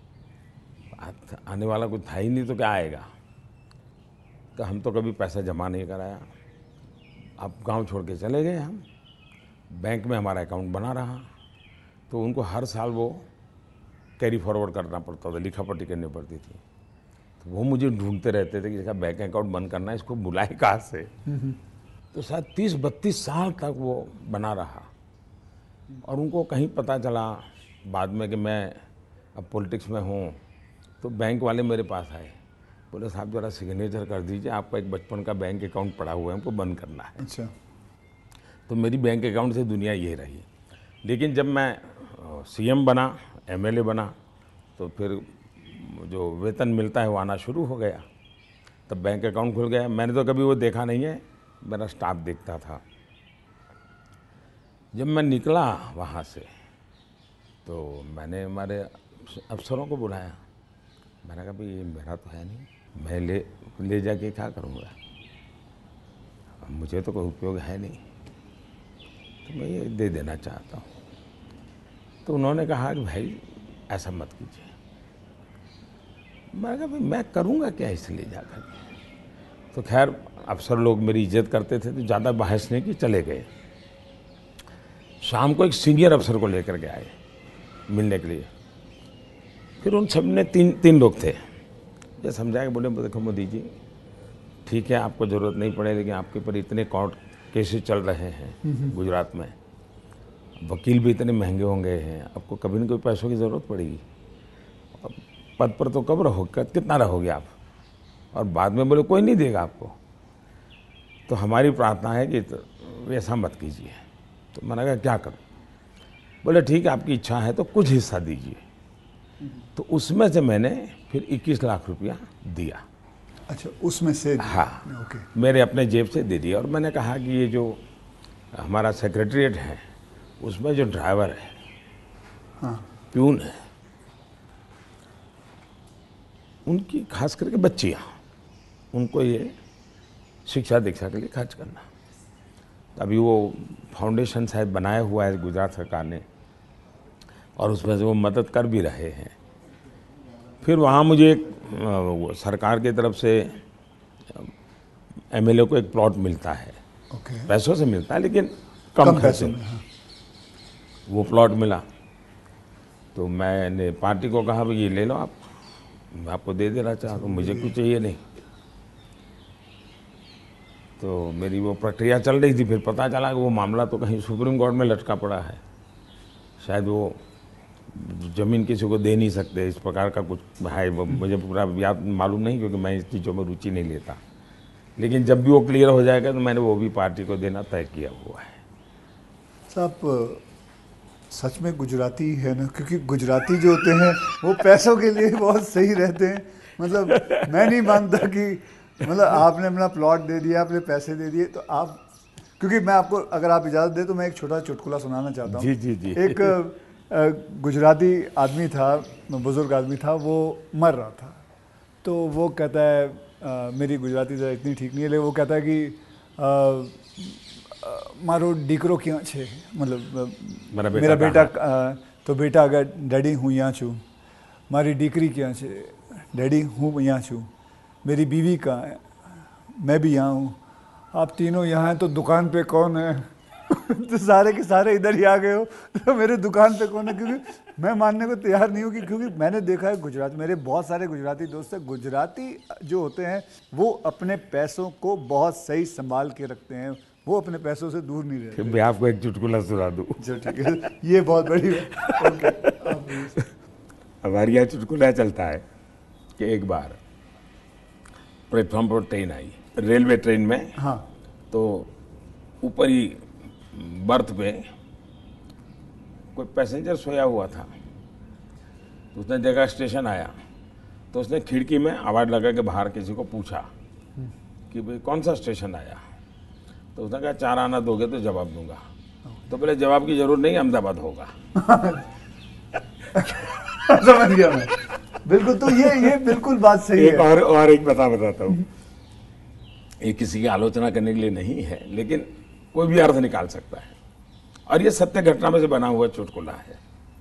आने वाला कुछ था ही नहीं, तो क्या आएगा। तो हम तो कभी पैसा जमा नहीं कराया। अब गांव छोड़ के चले गए हम, बैंक में हमारा अकाउंट बना रहा, तो उनको हर साल वो कैरी फॉरवर्ड करना पड़ता था, लिखा पट्टी करनी पड़ती थी। तो वो मुझे ढूंढते रहते थे कि इसका बैंक अकाउंट बंद करना है, इसको बुलाए कहाँ से। तो शायद तीस बत्तीस साल तक वो बना रहा, और उनको कहीं पता चला बाद में कि मैं अब पॉलिटिक्स में हूँ, तो बैंक वाले मेरे पास आए, बोले साहब जरा सिग्नेचर कर दीजिए, आपका एक बचपन का बैंक अकाउंट पड़ा हुआ है, हमको बंद करना है। अच्छा। तो मेरी बैंक अकाउंट से दुनिया ये रही। लेकिन जब मैं सीएम बना, एमएलए बना, तो फिर जो वेतन मिलता है वो आना शुरू हो गया, तब बैंक अकाउंट खुल गया। मैंने तो कभी वो देखा नहीं है, मेरा स्टाफ देखता था। जब मैं निकला वहाँ से, तो मैंने हमारे अफसरों को बुलाया, मैंने कहा भाई ये मेरा तो है नहीं, मैं ले ले जाके क्या करूँगा, मुझे तो कोई उपयोग है नहीं, तो मैं ये दे देना चाहता हूँ। तो उन्होंने कहा कि भाई ऐसा मत कीजिए। मैंने कहा भाई मैं करूँगा क्या इसे ले जाकर के। तो खैर अफसर लोग मेरी इज्जत करते थे, तो ज़्यादा बहस नहीं की, चले गए। शाम को एक सीनियर अफसर को लेकर के आए मिलने के लिए। फिर उन सब ने तीन तीन लोग थे, ये समझाया, बोले देखो मोदी जी ठीक है आपको ज़रूरत नहीं पड़े, लेकिन आपके ऊपर इतने कोर्ट केसेस चल रहे हैं गुजरात में, वकील भी इतने महंगे होंगे हैं, आपको कभी न कभी पैसों की ज़रूरत पड़ेगी। और पद पर तो कब रहोगे, कितना रहोगे आप, और बाद में बोले कोई नहीं देगा आपको। तो हमारी प्रार्थना है कि तो ऐसा मत कीजिए। तो मैंने कहा क्या करूं? बोले ठीक है, आपकी इच्छा है तो कुछ हिस्सा दीजिए। तो उसमें से मैंने फिर इक्कीस लाख रुपया दिया। अच्छा, उसमें से दिया? हाँ, ओके। मेरे अपने जेब से दे दिया। और मैंने कहा कि ये जो हमारा सेक्रेटरीट है उसमें जो ड्राइवर है, हाँ, प्यून है, उनकी खास करके बच्चियाँ, उनको ये शिक्षा दीक्षा के लिए खर्च करना। अभी वो फाउंडेशन शायद बनाया हुआ है गुजरात सरकार ने, और उसमें से वो मदद कर भी रहे हैं। फिर वहाँ मुझे एक वो सरकार की तरफ से एमएलए को एक प्लॉट मिलता है। ओके। पैसों से मिलता है लेकिन कम, कम कम पैसों खर्चे। में, हाँ। वो प्लॉट मिला तो मैंने पार्टी को कहा भाई ये ले लो आप, मैं आपको दे देना चाहता हूँ, मुझे कुछ चाहिए नहीं। तो मेरी वो प्रक्रिया चल रही थी। फिर पता चला कि वो मामला तो कहीं सुप्रीम कोर्ट में लटका पड़ा है, शायद वो ज़मीन किसी को दे नहीं सकते, इस प्रकार का कुछ है। वो मुझे पूरा याद मालूम नहीं क्योंकि मैं इस चीज़ों में रुचि नहीं लेता। लेकिन जब भी वो क्लियर हो जाएगा तो मैंने वो भी पार्टी को देना तय किया हुआ है। साहब सच में गुजराती है ना, क्योंकि गुजराती जो होते हैं वो पैसों के लिए बहुत सही रहते हैं। मतलब मैं नहीं मानता कि मतलब आपने अपना प्लॉट दे दिया, आपने पैसे दे दिए, तो आप, क्योंकि मैं आपको अगर आप इजाज़त दें तो मैं एक छोटा चुटकुला सुनाना चाहता हूँ। जी जी जी। एक अ, गुजराती आदमी था, बुज़ुर्ग आदमी था, वो मर रहा था। तो वो कहता है, अ, मेरी गुजराती ज़रा इतनी ठीक नहीं है, लेकिन वो कहता है कि अ, मारो दीकरो क्यों छे, मतलब मेरा बेटा मेरा बेटा कहाँ अ, तो बेटा अगर डैडी हूँ यहाँ छूँ, मारी दीकरी क्या छे, डैडी हूँ यहाँ छूँ, मेरी बीवी कहाँ है, मैं भी यहाँ हूँ, आप तीनों यहाँ हैं तो दुकान पे कौन है? तो सारे के सारे इधर ही आ गए हो, तो मेरे दुकान पे कौन है? क्योंकि मैं मानने को तैयार नहीं हूँ कि, क्योंकि मैंने देखा है गुजरात, मेरे बहुत सारे गुजराती दोस्त हैं, गुजराती जो होते हैं वो अपने पैसों को बहुत सही संभाल के रखते हैं, वो अपने पैसों से दूर नहीं रहते। मैं आपको एक चुटकुला सुना दूँ। जो ठीक है, ये बहुत बड़ी बात। ओके, आप प्लीज। हमारे यहाँ चुटकुला चलता है कि एक बार प्लेटफॉर्म पर ट्रेन आई, रेलवे ट्रेन में। हाँ, तो ऊपर ही बर्थ पे कोई पैसेंजर सोया हुआ था। तो उसने देखा स्टेशन आया, तो उसने खिड़की में आवाज़ लगा के बाहर किसी को पूछा कि भाई कौन सा स्टेशन आया। तो उसने कहा चार आना दोगे तो जवाब दूंगा। तो बोले जवाब की जरूरत नहीं, अहमदाबाद होगा। समझ गया मैं, बिल्कुल। तो ये ये बिल्कुल बात सही एक है। और और एक बता बताता हूँ, ये किसी की आलोचना करने के लिए नहीं है, लेकिन कोई भी अर्थ निकाल सकता है, और ये सत्य घटना में से बना हुआ चुटकुला है।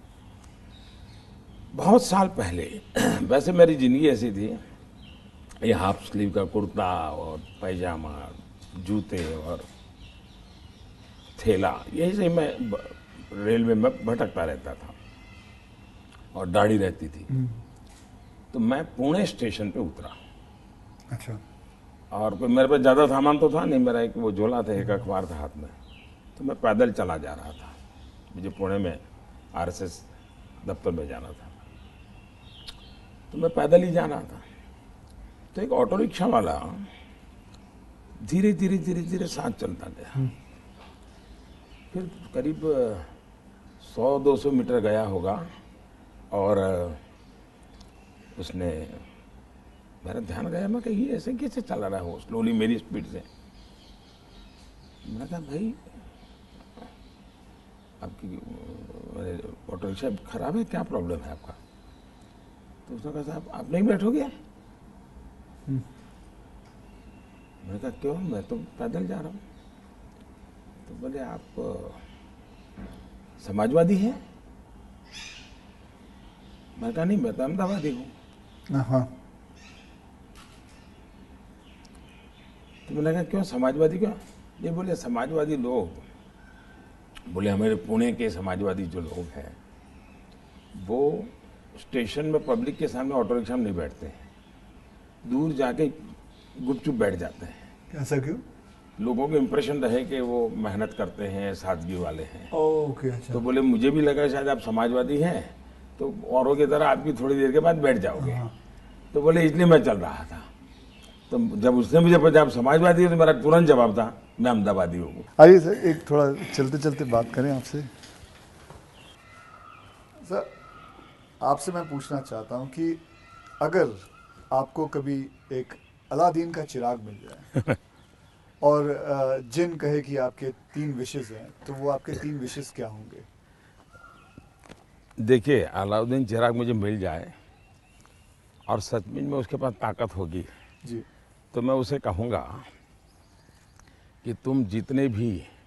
बहुत साल पहले, वैसे मेरी जिंदगी ऐसी थी, ये हाफ स्लीव का कुर्ता और पैजामा, जूते और थैला, यही से मैं रेलवे में भटकता रहता था, और दाढ़ी रहती थी। तो मैं पुणे स्टेशन पे उतरा। अच्छा। और कोई मेरे पास ज़्यादा सामान तो था नहीं, मेरा एक वो झोला था, एक अखबार था हाथ में। तो मैं पैदल चला जा रहा था, मुझे पुणे में आरएसएस दफ्तर में जाना था। तो मैं पैदल ही जा रहा था। तो एक ऑटो रिक्शा वाला धीरे धीरे धीरे धीरे साथ चलता गया। फिर करीब सौ दो सौ मीटर गया होगा, और उसने, मेरा ध्यान गया, मैं कहीं ऐसे कैसे चला रहा हो स्लोली मेरी स्पीड से। मैंने कहा भाई आपकी ऑटो रिक्शा खराब है, क्या प्रॉब्लम है आपका? तो उसने कहा साहब आप नहीं बैठोगे? मैंने कहा क्यों, मैं तो पैदल जा रहा हूँ। तो बोले आप समाजवादी हैं? मैं कहा नहीं, मैं तो अहमदाबादी हूँ। हाँ। तो मैंने कहा क्यों समाजवादी क्यों? ये बोले समाजवादी लोग, बोले हमारे पुणे के समाजवादी जो लोग हैं वो स्टेशन में पब्लिक के सामने ऑटो रिक्शा में नहीं बैठते हैं, दूर जाके गुपचुप बैठ जाते हैं। ऐसा क्यों? लोगों को इम्प्रेशन रहे कि वो मेहनत करते हैं, सादगी वाले हैं। ओके, अच्छा। तो बोले मुझे भी लगा शायद आप समाजवादी हैं, तो औरों की तरह आप भी थोड़ी देर के बाद बैठ जाओगे। तो बोले इसलिए मैं चल रहा था। तो जब उसने मुझे पूछा आप समाजवादी हो, तो मेरा तुरंत जवाब था मैं अहमदाबादी हूँ। आइए सर, एक थोड़ा चलते चलते बात करें आपसे। सर, आपसे मैं पूछना चाहता हूँ कि अगर आपको कभी एक अलादीन का चिराग मिल जाए और अ, जिन कहे कि आपके तीन विशेस हैं, तो वो आपके तीन विशेस क्या होंगे? देखिए, अलाउद्दीन चिराग मुझे मिल जाए और सचमुच में उसके पास ताकत होगी, जी। तो मैं उसे कहूँगा कि तुम जितने भी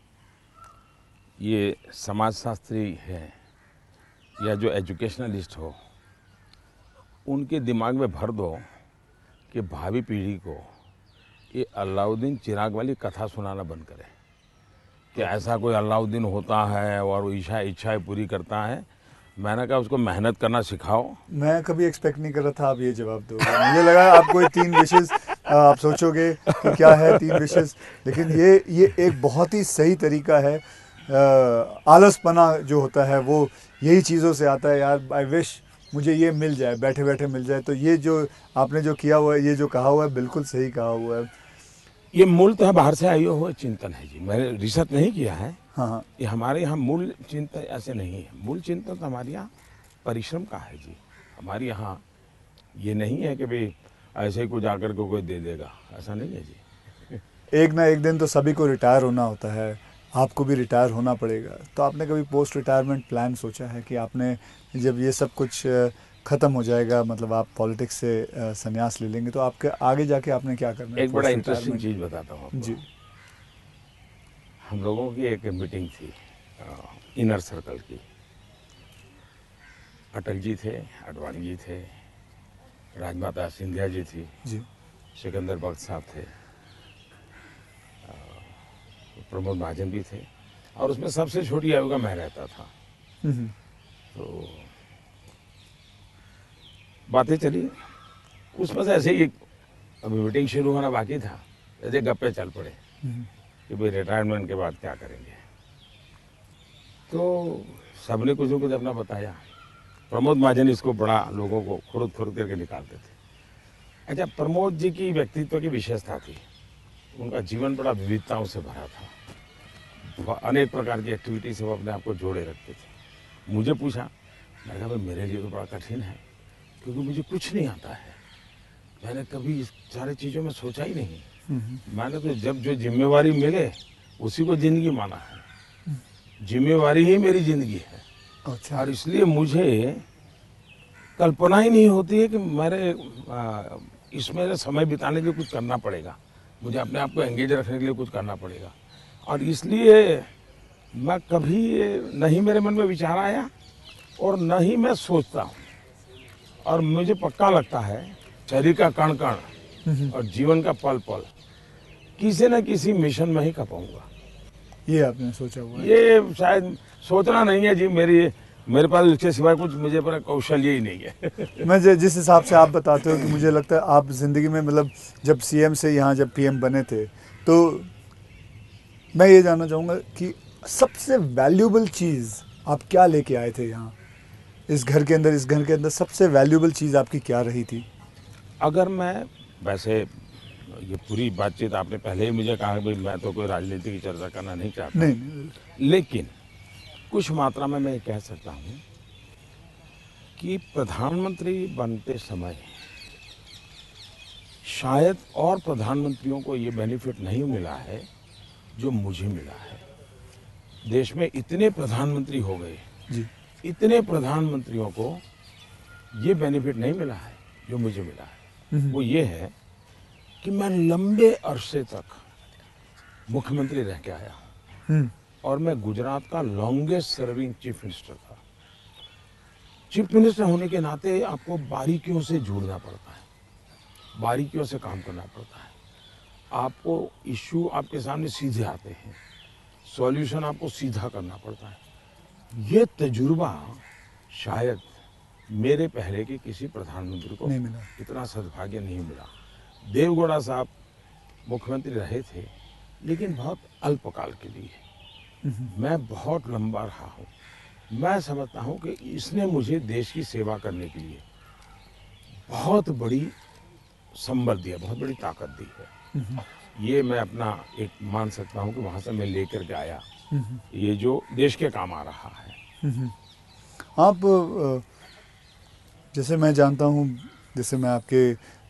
ये समाजशास्त्री हैं या जो एजुकेशनलिस्ट हो, उनके दिमाग में भर दो कि भावी पीढ़ी को ये अलाउद्दीन चिराग वाली कथा सुनाना बंद करें कि ऐसा कोई अलाउद्दीन होता है और वो इच्छा इच्छाएं पूरी करता है। मैंने कहा उसको मेहनत करना सिखाओ। मैं कभी एक्सपेक्ट नहीं कर रहा था आप ये जवाब दोगे। मुझे लगा आप कोई तीन विशेस आप सोचोगे कि क्या है तीन विशेस, लेकिन ये ये एक बहुत ही सही तरीका है। अ, आलसपना जो होता है वो यही चीज़ों से आता है। यार, आई विश मुझे ये मिल जाए, बैठे बैठे मिल जाए। तो ये जो आपने जो किया हुआ है, ये जो कहा हुआ है, बिल्कुल सही कहा हुआ है। ये मूलतः बाहर से आई हुआ चिंतन है जी, मैंने रिसर्च नहीं किया है। हाँ हाँ, ये हमारे यहाँ मूल चिंतन ऐसे नहीं है। मूल चिंतन तो हमारे यहाँ परिश्रम का है जी। हमारे यहाँ ये नहीं है कि भाई ऐसे ही कुछ आकर के कोई दे देगा, ऐसा नहीं है जी। एक ना एक दिन तो सभी को रिटायर होना होता है, आपको भी रिटायर होना पड़ेगा। तो आपने कभी पोस्ट रिटायरमेंट प्लान सोचा है कि आपने जब ये सब कुछ ख़त्म हो जाएगा, मतलब आप पॉलिटिक्स से अ, संन्यास ले लेंगे, तो आपके आगे जाके आपने क्या करना है? एक बड़ा पोस्ट इंटरेस्टिंग रिटायरमेंट। चीज़ बताता हूँ आपको। जी। हम लोगों की एक मीटिंग थी इनर सर्कल की। अटल जी थे, आडवाणी जी थे, राजमाता सिंधिया जी थी, जी। सिकंदर बख्त साहब थे, प्रमोद महाजन भी थे, और उसमें सबसे छोटी आयु का मैं रहता था। हम्म, तो बातें चली, उसमें से ऐसे ही अभी मीटिंग शुरू होना बाकी था, ऐसे गप्पे चल पड़े हम्म, कि भाई रिटायरमेंट के बाद क्या करेंगे। तो सबने कुछ न कुछ अपना बताया। प्रमोद महाजन इसको बड़ा लोगों को खुरुद खुरुद करके निकालते थे। अच्छा, प्रमोद जी की व्यक्तित्व की विशेषता थी, उनका जीवन बड़ा विविधताओं से भरा था। अनेक प्रकार की एक्टिविटी से वो अपने आप को जोड़े रखते थे। मुझे पूछा, मैंने कहा भाई मेरे लिए तो बड़ा कठिन है, क्योंकि मुझे कुछ नहीं आता है। मैंने कभी इस सारी चीज़ों में सोचा ही नहीं। मैंने तो जब जो जिम्मेवारी मिले उसी को जिंदगी माना है। जिम्मेवारी ही मेरी जिंदगी है। अच्छा। और इसलिए मुझे कल्पना ही नहीं होती है कि मेरे आ, इसमें समय बिताने के लिए कुछ करना पड़ेगा, मुझे अपने आप को एंगेज रखने के लिए कुछ करना पड़ेगा। और इसलिए मैं कभी नहीं मेरे मन में विचार आया और न ही मैं सोचता हूँ। और मुझे पक्का लगता है शरीर का कण कण और जीवन का पल पल किसी न किसी मिशन में ही खपाऊंगा। ये आपने सोचा हुआ है? ये शायद सोचना नहीं है जी, मेरी मेरे पास इसके सिवाय कुछ मुझे पर कौशल्य ही नहीं है। मैं जि- जिस हिसाब से आप बताते हो कि मुझे लगता है आप ज़िंदगी में, मतलब जब सीएम से यहाँ जब पीएम बने थे, तो मैं ये जानना चाहूँगा कि सबसे वैल्यूबल चीज़ आप क्या लेके आए थे यहाँ, इस घर के अंदर? इस घर के अंदर सबसे वैल्यूबल चीज़ आपकी क्या रही थी? अगर मैं, वैसे ये पूरी बातचीत आपने पहले ही मुझे कहा कि भाई मैं तो कोई राजनीति की चर्चा करना नहीं चाहता, नहीं, नहीं। लेकिन कुछ मात्रा में मैं ये कह सकता हूँ कि प्रधानमंत्री बनते समय शायद और प्रधानमंत्रियों को ये बेनिफिट नहीं मिला है जो मुझे मिला है। देश में इतने प्रधानमंत्री हो गए, जी। इतने प्रधानमंत्रियों को ये बेनिफिट नहीं मिला है जो मुझे मिला है। वो ये है कि मैं लंबे अरसे तक मुख्यमंत्री रह के आया हम्म, और मैं गुजरात का लॉन्गेस्ट सर्विंग चीफ मिनिस्टर था। चीफ मिनिस्टर होने के नाते आपको बारीकियों से जुड़ना पड़ता है, बारीकियों से काम करना पड़ता है। आपको इश्यू आपके सामने सीधे आते हैं, सॉल्यूशन आपको सीधा करना पड़ता है। ये तजुर्बा शायद मेरे पहले के किसी प्रधानमंत्री को नहीं मिला। इतना सद्भाग्य नहीं मिला। देवगौड़ा साहब मुख्यमंत्री रहे थे, लेकिन बहुत अल्पकाल के लिए। मैं बहुत लंबा रहा हूँ। मैं समझता हूँ कि इसने मुझे देश की सेवा करने के लिए बहुत बड़ी संबल दिया, बहुत बड़ी ताकत दी है। ये मैं अपना एक मान सकता हूँ कि वहाँ से मैं लेकर के आया, ये जो देश के काम आ रहा है। आप अ, जैसे मैं जानता हूँ, जैसे मैं आपके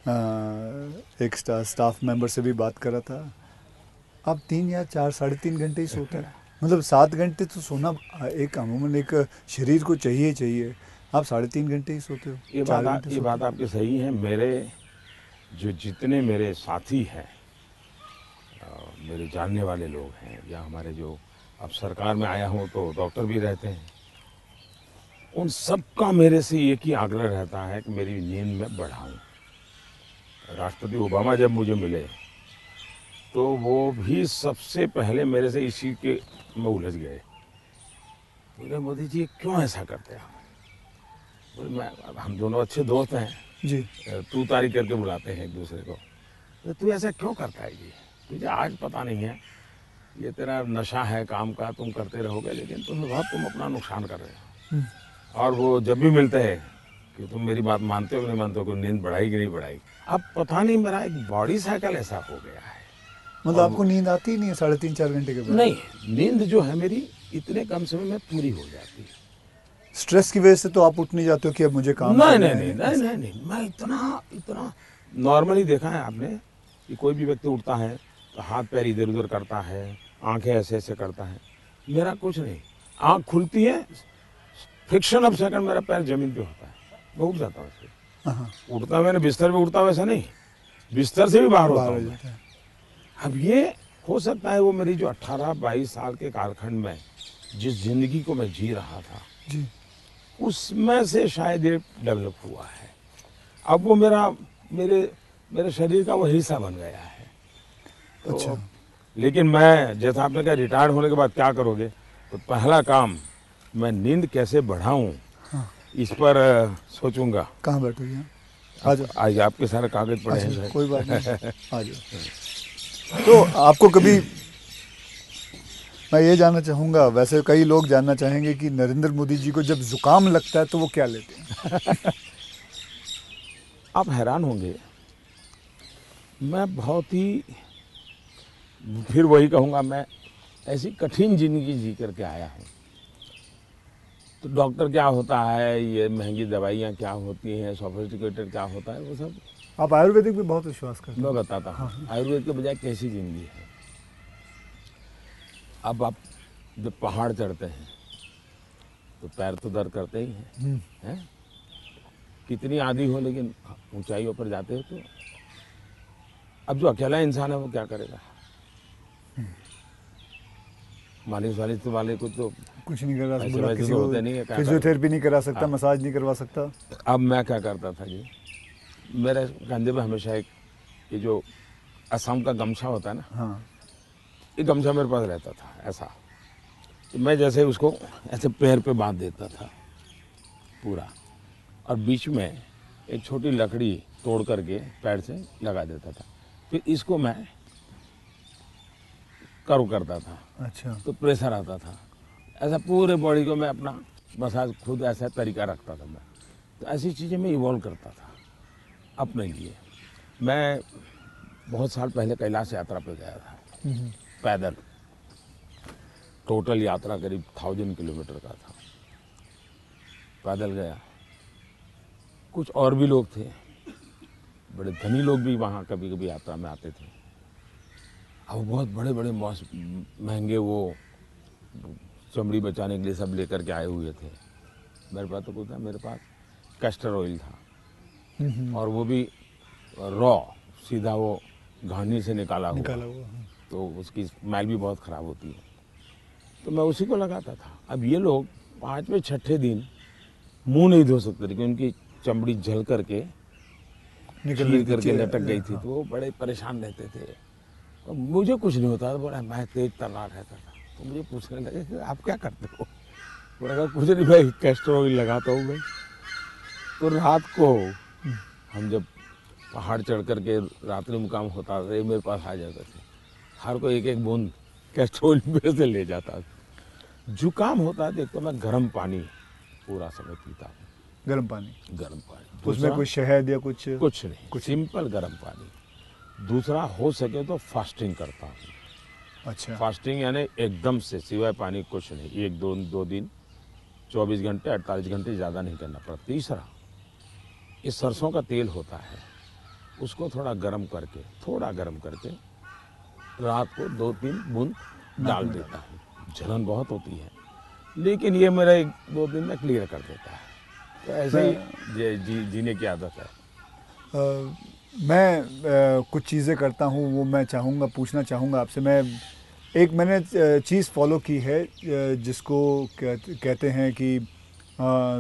अ, एक स्टा, स्टाफ मेंबर से भी बात कर रहा था, आप तीन या चार साढ़े तीन घंटे ही सोते हैं। मतलब सात घंटे तो सोना एक अमूमन एक शरीर को चाहिए चाहिए, आप साढ़े तीन घंटे ही सोते हो, ये चार बात आ, घंटे ये सोते बात आपकी सही है। मेरे जो जितने मेरे साथी हैं, मेरे जानने वाले लोग हैं, या हमारे जो अब सरकार में आया हूँ तो डॉक्टर भी रहते हैं, उन सबका मेरे से एक ही आग्रह रहता है कि मेरी नींद में बढ़ाऊं। राष्ट्रपति ओबामा जब मुझे मिले तो वो भी सबसे पहले मेरे से इसी के में उलझ गए। बोले मोदी जी क्यों ऐसा करते हैं आप? बोले मैं, हम दोनों अच्छे दोस्त हैं जी। तू तारी करके बुलाते हैं एक दूसरे को। तो तू ऐसा क्यों करता है जी? तुझे आज पता नहीं है, ये तेरा नशा है काम का, तुम करते रहोगे लेकिन तुम्हें बहुत तुम अपना नुकसान कर रहे हो। और वो जब भी मिलते हैं कि तुम मेरी बात मानते हो कि नहीं मानते हो, कि नींद बढ़ाई कि नहीं बढ़ाई। अब पता नहीं मेरा एक बॉडी साइकिल ऐसा हो गया है। मतलब आपको नींद आती ही नहीं है साढ़े तीन चार घंटे के बाद? नहीं, नींद जो है मेरी इतने कम समय में पूरी हो जाती है। स्ट्रेस की वजह से तो आप उठ नहीं जाते हो कि अब मुझे काम नहीं करना नहीं है? नहीं नहीं नहीं नहीं मैं इतना इतना नॉर्मली देखा है आपने कि कोई भी व्यक्ति उठता है तो हाथ पैर इधर उधर करता है, आंखें ऐसे ऐसे करता है। मेरा कुछ नहीं, आंख खुलती है, फ्रिक्शन ऑफ सेकंड मेरा पैर जमीन पे होता है, मैं उठ जाता हूँ उससे। उठता मैंने बिस्तर पे उठता वैसा नहीं, बिस्तर से भी बाहर होता हूँ मैं। अब ये हो सकता है वो मेरी जो अट्ठारह बाईस साल के कालखंड में जिस जिंदगी को मैं जी रहा था जी, उसमें से शायद ये डेवलप हुआ है। अब वो मेरा मेरे मेरे शरीर का वो हिस्सा बन गया है। तो अच्छा। लेकिन मैं, जैसा आपने कहा रिटायर्ड होने के बाद क्या करोगे, तो पहला काम मैं नींद कैसे बढ़ाऊं, हाँ। इस पर अ, सोचूंगा। कहाँ बैठोगे आप? आ जाओ। आज आपके सारे कागज पड़े हैं। कोई बात नहीं, आ जाओ। तो आपको कभी, मैं ये जानना चाहूँगा, वैसे कई लोग जानना चाहेंगे कि नरेंद्र मोदी जी को जब जुकाम लगता है तो वो क्या लेते हैं? आप हैरान होंगे, मैं बहुत ही, फिर वही कहूँगा, मैं ऐसी कठिन जिंदगी जी करके आया हूँ। तो डॉक्टर क्या होता है, ये महंगी दवाइयाँ क्या होती हैं, सोफिस्टिकेटेड क्या होता है, वो सब आप आयुर्वेदिक पे बहुत विश्वास करते हैं? मैं बताता हूँ। आयुर्वेद के बजाय कैसी जिंदगी है। अब आप जब पहाड़ चढ़ते हैं तो पैर तो दर्द करते ही हैं, हैं? कितनी आदि हो लेकिन ऊंचाइयों पर जाते हो तो अब जो अकेला इंसान है वो क्या करेगा? मालिश वालिश वाले को तो कुछ नहीं करा ऐसे सकता, वैसे किसी तो को होते नहीं है, क्या फिजियोथेरेपी नहीं करा सकता, हाँ। मसाज नहीं करवा सकता। अब मैं क्या करता था जी, मेरे कंधे पे हमेशा एक ये जो असम का गमछा होता है ना, हाँ। ये गमछा मेरे पास रहता था ऐसा। तो मैं जैसे उसको ऐसे पैर पे बांध देता था पूरा, और बीच में एक छोटी लकड़ी तोड़ करके पैर से लगा देता था। फिर इसको मैं कर्व करता था। अच्छा। तो प्रेशर आता था, ऐसा पूरे बॉडी को मैं अपना मसाज खुद ऐसा तरीका रखता था मैं। तो ऐसी चीज़ें मैं इवॉल्व करता था अपने लिए। मैं बहुत साल पहले कैलाश यात्रा पे गया था पैदल, टोटल यात्रा करीब थाउजेंड किलोमीटर का था, पैदल गया। कुछ और भी लोग थे, बड़े धनी लोग भी वहाँ कभी कभी यात्रा में आते थे। अब बहुत बड़े बड़े महंगे वो चमड़ी बचाने के लिए सब लेकर के आए हुए थे। मेरे पास तो कुछ था, मेरे पास कैस्टर ऑयल था, और वो भी रॉ, सीधा वो घानी से निकाला हुआ, निकाला हुआ। तो उसकी स्मेल भी बहुत ख़राब होती है। तो मैं उसी को लगाता था। अब ये लोग पाँचवें छठे दिन मुंह नहीं धो सकते थे क्योंकि उनकी चमड़ी जल करके चीर करके लटक गई थी। तो वो बड़े परेशान रहते थे। तो मुझे कुछ नहीं होता था, बड़ा मैं तेज तर्रार रहता था। तो मुझे पूछने लगे कि आप क्या करते हो? मैंने कहा कुछ नहीं भाई, कैस्टर ऑयल लगाता हूँ मैं। तो रात को हम जब पहाड़ चढ़ करके रात्रि मुकाम होता था, ये मेरे पास आ जाते थे, हर कोई एक एक बूंद कैस्ट्रोल पे से ले जाता था। जुकाम होता है तो मैं गर्म पानी पूरा समय पीता हूँ। गर्म पानी, गर्म पानी, उसमें दूसरा कोई शहद या कुछ कुछ नहीं, सिंपल गर्म पानी। दूसरा, हो सके तो फास्टिंग करता हूँ। अच्छा, फास्टिंग यानी एकदम से सिवाय पानी कुछ नहीं, एक दो दो दिन चौबीस घंटे अड़तालीस घंटे ज़्यादा नहीं करना पड़ता। तीसरा, ये सरसों का तेल होता है, उसको थोड़ा गर्म करके थोड़ा गर्म करके रात को दो तीन बूंद डाल देता हूँ। जलन बहुत होती है, लेकिन ये मेरा एक दो दिन में क्लियर कर देता है। तो ऐसे ही जी, जी, जीने की आदत है। आ, मैं आ, कुछ चीज़ें करता हूँ, वो मैं चाहूँगा पूछना चाहूँगा आपसे। मैं एक मैंने चीज़ फॉलो की है जिसको कहते, कहते हैं कि आ,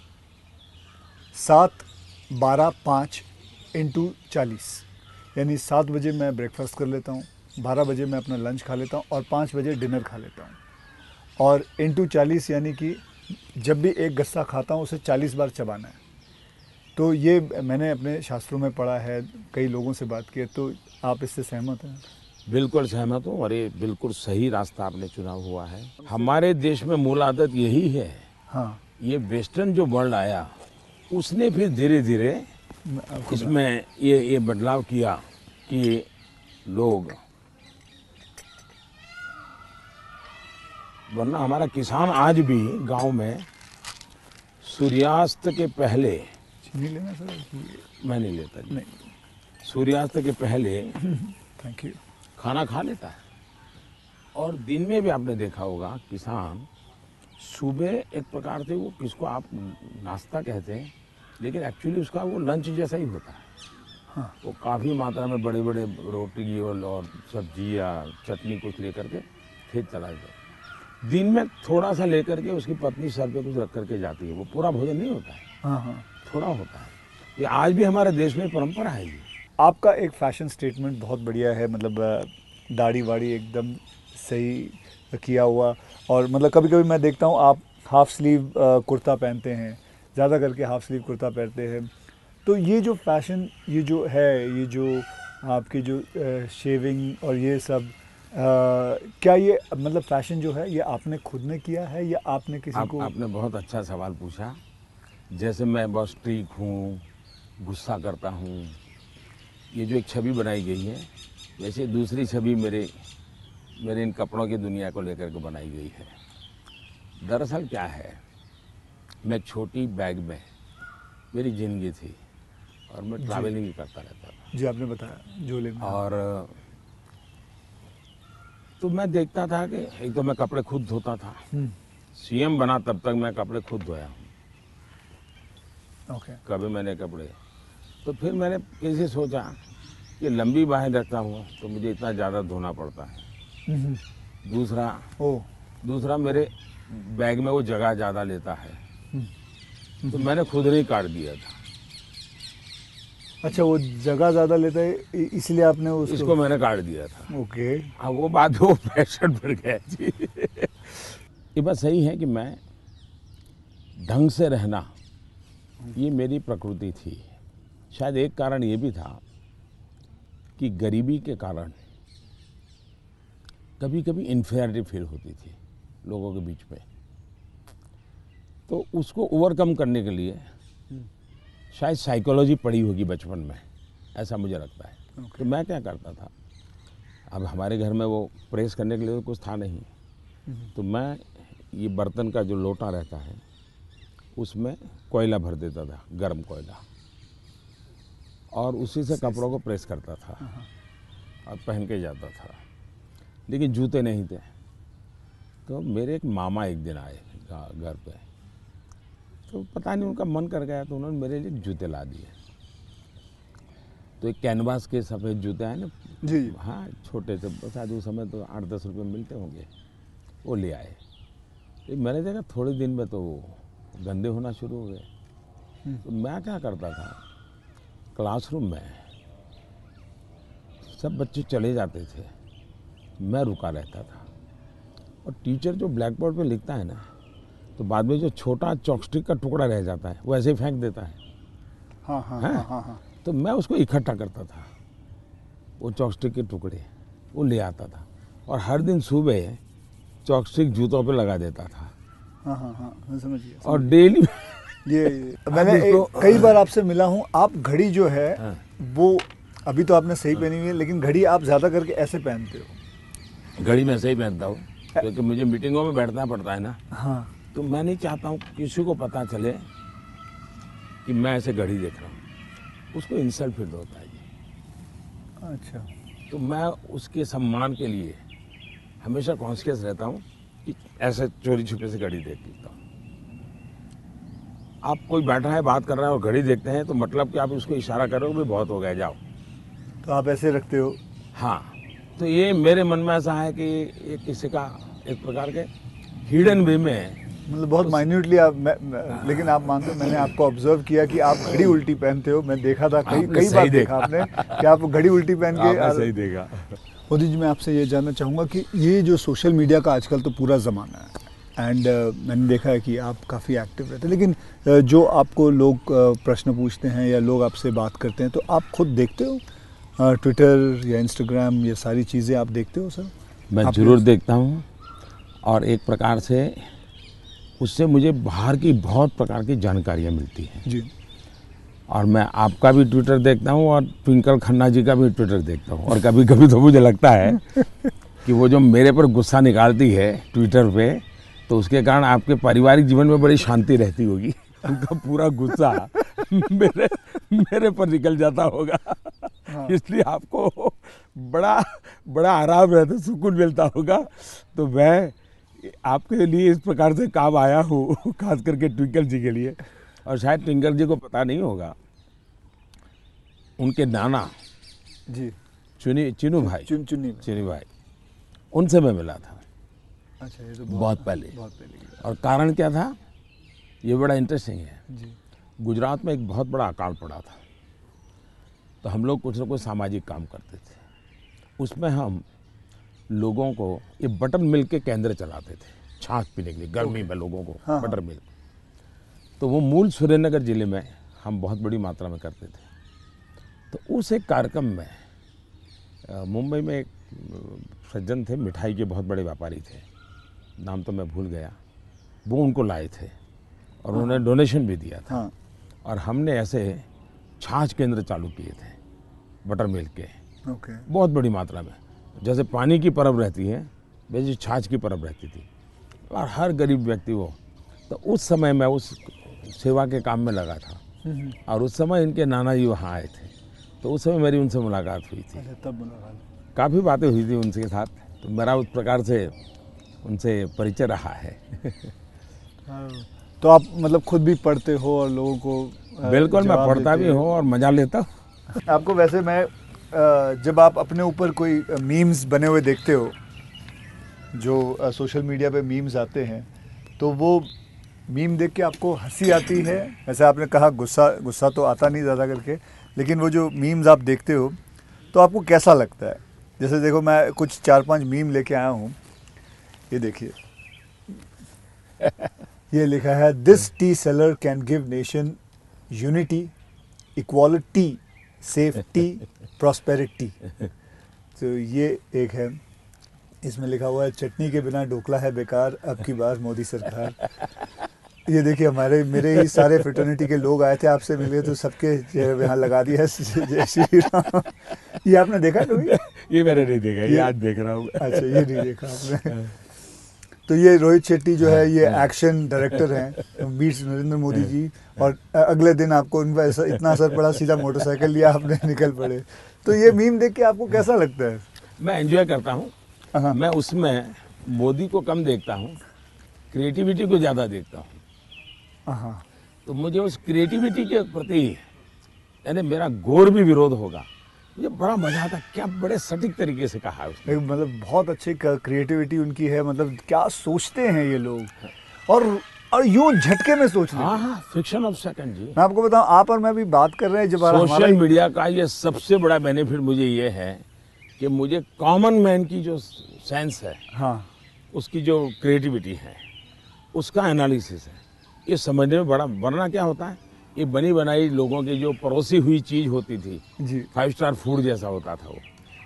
सात बारह पाँच इंटू चालीस, यानी सात बजे मैं ब्रेकफास्ट कर लेता हूँ, बारह बजे मैं अपना लंच खा लेता हूँ और पाँच बजे डिनर खा लेता हूँ। और इंटू चालीस यानी कि जब भी एक गस्सा खाता हूँ उसे चालीस बार चबाना है। तो ये मैंने अपने शास्त्रों में पढ़ा है, कई लोगों से बात की है, तो आप इससे सहमत हैं? बिल्कुल सहमत हूँ, और ये बिल्कुल सही रास्ता आपने चुना हुआ है। हमारे देश में मूल आदत यही है। हाँ, ये वेस्टर्न जो वर्ल्ड आया, उसने फिर धीरे धीरे इसमें ये ये बदलाव किया कि लोग, वरना हमारा किसान आज भी गांव में सूर्यास्त के पहले, चीनी लेना सर? मैं नहीं लेता जी, नहीं, सूर्यास्त के पहले थैंक यू, खाना खा लेता है। और दिन में भी आपने देखा होगा किसान सुबह एक प्रकार से, वो किसको आप नाश्ता कहते हैं, लेकिन एक्चुअली उसका वो लंच जैसा ही होता है। हाँ, वो काफ़ी मात्रा में बड़े बड़े रोटी और, और सब्जी या चटनी कुछ लेकर के खेत चला जाता। दिन में थोड़ा सा लेकर के उसकी पत्नी सर पे कुछ रख करके जाती है। वो पूरा भोजन नहीं होता है, हाँ, हाँ। थोड़ा होता है। ये आज भी हमारे देश में परंपरा है ये। आपका एक फैशन स्टेटमेंट बहुत बढ़िया है, मतलब अ, दाढ़ी वाड़ी एकदम सही किया हुआ। और मतलब कभी कभी मैं देखता हूँ आप हाफ स्लीव अ, कुर्ता पहनते हैं, ज़्यादा करके हाफ स्लीव कुर्ता पहनते हैं। तो ये जो फैशन, ये जो है, ये जो आपकी जो अ, शेविंग और ये सब, अ, क्या ये मतलब फैशन जो है ये आपने खुद ने किया है या आपने किसी आप, को? आपने बहुत अच्छा सवाल पूछा। जैसे मैं बहुत स्ट्रीक हूँ, गुस्सा करता हूँ, ये जो एक छवि बनाई गई है, वैसे दूसरी छवि मेरे मेरे इन कपड़ों की दुनिया को लेकर के बनाई गई है। दरअसल क्या है, मैं छोटी बैग में मेरी ज़िंदगी थी और मैं ट्रैवलिंग करता रहता था। जी, आपने बताया झोले में। और तो मैं देखता था कि एक तो मैं कपड़े खुद धोता था। सीएम बना तब तक मैं कपड़े खुद धोया हूँ, ओके, कभी मैंने कपड़े। तो फिर मैंने कैसे सोचा कि लंबी बाहें रखता हूँ तो मुझे इतना ज़्यादा धोना पड़ता है। दूसरा ओ, दूसरा मेरे बैग में वो जगह ज़्यादा लेता है, तो मैंने खुद नहीं काट दिया था। अच्छा, वो जगह ज़्यादा लेता है इ- इसलिए आपने उसको? इसको मैंने काट दिया था। ओके, अब वो बात वो फैशन बढ़ गया जी। ये बात सही है कि मैं ढंग से रहना, ये मेरी प्रकृति थी। शायद एक कारण ये भी था कि गरीबी के कारण कभी कभी इन्फीरियरिटी फील होती थी लोगों के बीच में। तो उसको ओवरकम करने के लिए शायद साइकोलॉजी पढ़ी होगी बचपन में, ऐसा मुझे लगता है। okay. तो मैं क्या करता था, अब हमारे घर में वो प्रेस करने के लिए कुछ था नहीं, तो मैं ये बर्तन का जो लोटा रहता है उसमें कोयला भर देता था, गर्म कोयला, और उसी से कपड़ों को प्रेस करता था और पहन के जाता था। लेकिन जूते नहीं थे। तो मेरे एक मामा एक दिन आए घर पे, तो पता नहीं उनका मन कर गया तो उन्होंने मेरे लिए जूते ला दिए। तो एक कैनवास के सफ़ेद जूते हैं ना जी, हाँ, छोटे से, शायद उस समय तो आठ दस रुपये मिलते होंगे, वो ले आए। तो मैंने देखा थोड़े दिन में तो वो गंदे होना शुरू हो गए। तो मैं क्या करता था, क्लासरूम में सब बच्चे चले जाते थे, मैं रुका रहता था, और टीचर जो ब्लैक बोर्ड पे लिखता है ना, तो बाद में जो छोटा चॉपस्टिक का टुकड़ा रह जाता है वो ऐसे ही फेंक देता है। हाँ हाँ हाँ? हाँ हाँ हाँ। तो मैं उसको इकट्ठा करता था, वो चॉपस्टिक के टुकड़े, वो ले आता था और हर दिन सुबह चॉकस्टिक जूतों पे लगा देता था। हाँ हाँ हाँ मैं समझ गया। और डेली ये, ये मैंने एक, कई बार आपसे मिला हूँ, आप घड़ी जो है हाँ। वो अभी तो आपने सही पहनी हुई है, लेकिन घड़ी आप ज़्यादा करके ऐसे पहनते हो। घड़ी मैं सही पहनता हूँ क्योंकि मुझे मीटिंगों में बैठना पड़ता है ना, हाँ। तो मैं नहीं चाहता हूँ किसी को पता चले कि मैं ऐसे घड़ी देख रहा हूँ, उसको इंसल्ट फील होता है जी। अच्छा। तो मैं उसके सम्मान के लिए हमेशा कॉन्शियस रहता हूँ कि ऐसे चोरी छुपे से घड़ी देख लेता हूँ। आप कोई बैठा है बात कर रहा है और घड़ी देखते हैं तो मतलब कि आप उसको इशारा करोगे भी बहुत हो गया जाओ, तो आप ऐसे रखते हो। हाँ। तो ये मेरे मन में ऐसा है कि ये किसी का एक प्रकार के हिडन वे में, मतलब बहुत माइन्यूटली आप मैं, मैं, लेकिन आप मानते हो, मैंने आपको ऑब्जर्व किया कि आप घड़ी उल्टी पहनते हो। मैं देखा था कई कई बार देखा आपने कि आप घड़ी उल्टी पहन के। आपने सही देखा। मोदी जी, मैं आपसे ये जानना चाहूँगा कि ये जो सोशल मीडिया का आजकल तो पूरा ज़माना है एंड uh, मैंने देखा है कि आप काफ़ी एक्टिव रहते हैं, लेकिन uh, जो आपको लोग uh, प्रश्न पूछते हैं या लोग आपसे बात करते हैं, तो आप खुद देखते हो ट्विटर uh, या इंस्टाग्राम, ये सारी चीज़ें आप देखते हो सर? मैं ज़रूर देखता हूँ और एक प्रकार से उससे मुझे बाहर की बहुत प्रकार की जानकारियाँ मिलती हैं जी। और मैं आपका भी ट्विटर देखता हूँ और ट्विंकल खन्ना जी का भी ट्विटर देखता हूँ। और कभी कभी तो मुझे लगता है कि वो जो मेरे पर गुस्सा निकालती है ट्विटर पे, तो उसके कारण आपके पारिवारिक जीवन में बड़ी शांति रहती होगी। उनका पूरा गुस्सा मेरे मेरे पर निकल जाता होगा। हाँ। इसलिए आपको बड़ा बड़ा आराम रहता, सुकून मिलता होगा। तो मैं आपके लिए इस प्रकार से काम आया हूँ, खास करके ट्विंकल जी के लिए। और शायद ट्विंकल जी को पता नहीं होगा, उनके नाना जी चुनी चिनू भाई चुन चुनी चिनी भाई, उनसे मैं मिला था। अच्छा, ये तो बहुत, बहुत पहले बहुत पहले की। और कारण क्या था, ये बड़ा इंटरेस्टिंग है जी। गुजरात में एक बहुत बड़ा अकाल पड़ा था, तो हम लोग कुछ ना कुछ सामाजिक काम करते थे। उसमें हम लोगों को ये बटर मिल्क के केंद्र चलाते थे, छाछ पीने के लिए गर्मी में लोगों को। हाँ, बटर मिल्क, तो वो मूल सुरेंद्रनगर जिले में हम बहुत बड़ी मात्रा में करते थे। तो उस एक कार्यक्रम में मुंबई में एक सज्जन थे, मिठाई के बहुत बड़े व्यापारी थे, नाम तो मैं भूल गया, वो उनको लाए थे और हाँ, उन्होंने डोनेशन भी दिया था। हाँ। और हमने ऐसे छाछ केंद्र चालू किए थे बटर मिल्क के। ओके। बहुत बड़ी मात्रा में, जैसे पानी की परब रहती है वैसे छाछ की परब रहती थी और हर गरीब व्यक्ति वो। तो उस समय मैं उस सेवा के काम में लगा था और उस समय इनके नाना जी वहाँ आए थे, तो उस समय मेरी उनसे मुलाकात हुई थी। तब मुलाकात, काफ़ी बातें हुई थी उनके साथ, तो मेरा उस प्रकार से उनसे परिचय रहा है। तो आप मतलब खुद भी पढ़ते हो और लोगों को? बिल्कुल, मैं पढ़ता भी हूँ और मज़ा लेता हूँ। आपको वैसे मैं जब आप अपने ऊपर कोई मीम्स बने हुए देखते हो, जो सोशल मीडिया पे मीम्स आते हैं, तो वो मीम देख के आपको हंसी आती है? वैसे आपने कहा गुस्सा गुस्सा तो आता नहीं ज़्यादा करके, लेकिन वो जो मीम्स आप देखते हो तो आपको कैसा लगता है? जैसे देखो, मैं कुछ चार पांच मीम लेके आया हूँ, ये देखिए। ये लिखा है, this tea seller can give nation unity, equality, safety, prosperity. तो ये एक है, इसमें लिखा हुआ है, चटनी के बिना ढोकला है बेकार, अब की बार मोदी सरकार। ये देखिए, हमारे मेरे ही सारे फ्रेटर्निटी के लोग आए थे, आपसे मिले तो सबके चेहरे यहाँ लगा दिया जय श्री राम। ये आपने देखा कभी? ये मैंने नहीं देखा, ये आज देख रहा हूँ। अच्छा, ये नहीं देखा आपने? तो ये रोहित शेट्टी जो है, ये एक्शन डायरेक्टर हैं, मीट्स नरेंद्र मोदी जी, और अगले दिन आपको उन पर ऐसा इतना असर पड़ा, सीधा मोटरसाइकिल लिया आपने, निकल पड़े। तो ये मीम देख के आपको कैसा लगता है? मैं एंजॉय करता हूँ। मैं उसमें मोदी को कम देखता हूँ, क्रिएटिविटी को ज़्यादा देखता हूँ। हाँ, तो मुझे उस क्रिएटिविटी के प्रति, यानी मेरा घोर भी विरोध होगा, मुझे बड़ा मजा आता। क्या बड़े सटीक तरीके से कहा है उसने, मतलब बहुत अच्छी क्रिएटिविटी उनकी है। मतलब क्या सोचते हैं ये लोग, और और यूं झटके में सोच रहे हैं। हाँ, फ्रिक्शन ऑफ सेकंड जी। मैं आपको बताऊं, आप और मैं भी बात कर रहे हैं, जब सोशल मीडिया का ये सबसे बड़ा बेनिफिट मुझे ये है कि मुझे कॉमन मैन की जो सेंस है, हाँ, उसकी जो क्रिएटिविटी है, उसका एनालिसिस है, ये समझने में बड़ा, वरना क्या होता है, ये बनी बनाई लोगों की जो परोसी हुई चीज़ होती थी जी, फाइव स्टार फूड जैसा होता था वो,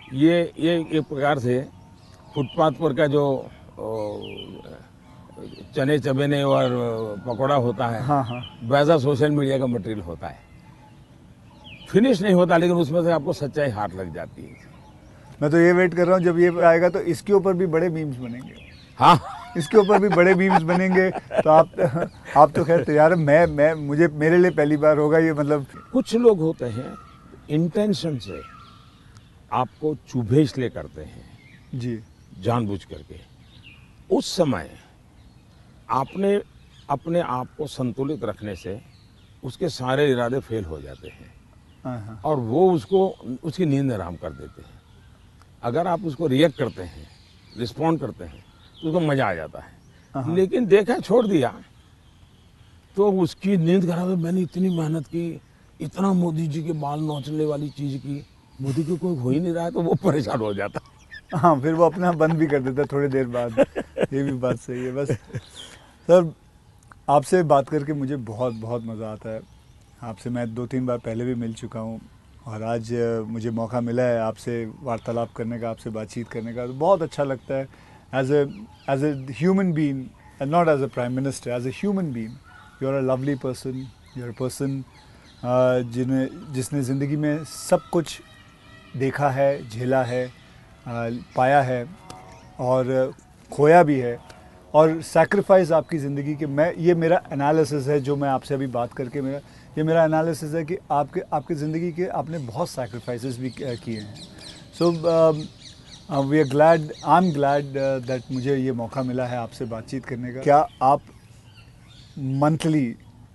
ये ये एक प्रकार से फुटपाथ पर का जो ओ, चने चबेने और पकौड़ा होता है, हाँ हाँ वैसा सोशल मीडिया का मटेरियल होता है। फिनिश नहीं होता, लेकिन उसमें से आपको सच्चाई हाथ लग जाती है। मैं तो ये वेट कर रहा हूँ जब ये आएगा तो इसके ऊपर भी बड़े मीम्स बनेंगे। हाँ, इसके ऊपर भी बड़े मीम्स बनेंगे। तो आप आप तो खैर तैयार है। मैं मैं मुझे मेरे लिए पहली बार होगा ये, मतलब कुछ लोग होते हैं इंटेंशन से आपको चुभे इसलिए करते हैं, जी जानबूझ करके। उस समय आपने अपने आप को संतुलित रखने से उसके सारे इरादे फेल हो जाते हैं हाँ हाँ और वो उसको उसकी नींद हराम कर देते हैं। अगर आप उसको रिएक्ट करते हैं, रिस्पॉन्ड करते हैं, तो उसको मजा आ जाता है। लेकिन देखा छोड़ दिया तो उसकी नींद खराब है। मैंने इतनी मेहनत की, इतना मोदी जी के बाल नोचने वाली चीज की, मोदी को कोई हो ही नहीं रहा है, तो वो परेशान हो जाता। हाँ, फिर वो अपना बंद भी कर देता है थोड़ी देर बाद। ये भी बात सही है। बस सर, आपसे बात करके मुझे बहुत बहुत मज़ा आता है। आपसे मैं दो तीन बार पहले भी मिल चुका हूँ और आज मुझे मौका मिला है आपसे वार्तालाप करने का, आपसे बातचीत करने का, तो बहुत अच्छा लगता है। As a as a human being and not as a prime minister, as a human being you are a lovely person. You are a person जिन्हें जिसने ज़िंदगी में सब कुछ देखा है, झेला है, आ, पाया है और खोया भी है, और सैक्रिफाइस आपकी ज़िंदगी के, मैं ये मेरा एनालिसिस है जो मैं आपसे अभी बात करके, मेरा ये मेरा एनालिसिस है कि आपके आपकी ज़िंदगी के आपने बहुत सैक्रिफाइसेस भी किए हैं। So we are glad, I am glad that मुझे ये मौका मिला है आपसे बातचीत करने का। क्या आप मंथली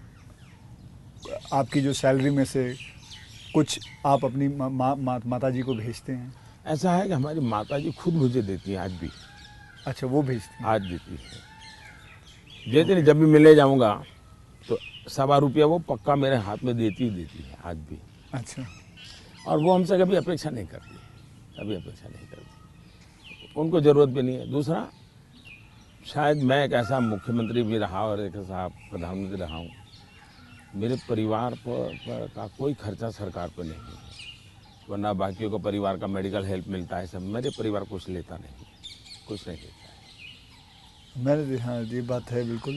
आपकी जो सैलरी में से कुछ आप अपनी मा, मा, मा, माता जी को भेजते हैं? ऐसा है कि हमारी माता जी खुद मुझे देती हैं आज भी। अच्छा, वो भेजती हैं? आज देती है, देती नहीं, जब भी मिलने जाऊंगा तो सवा रुपया वो पक्का मेरे हाथ में देती ही देती है आज भी। अच्छा। और वो हमसे कभी अपेक्षा नहीं करती, कभी अपेक्षा नहीं करती, उनको ज़रूरत भी नहीं है। दूसरा, शायद मैं एक ऐसा मुख्यमंत्री भी रहा और एक ऐसा प्रधानमंत्री रहा हूँ, मेरे परिवार पर, पर का कोई खर्चा सरकार पर नहीं है, वरना बाकियों को परिवार का मेडिकल हेल्प मिलता है सब, मेरे परिवार कुछ लेता नहीं, कुछ नहीं लेता है। मैंने, हाँ ये बात है, बिल्कुल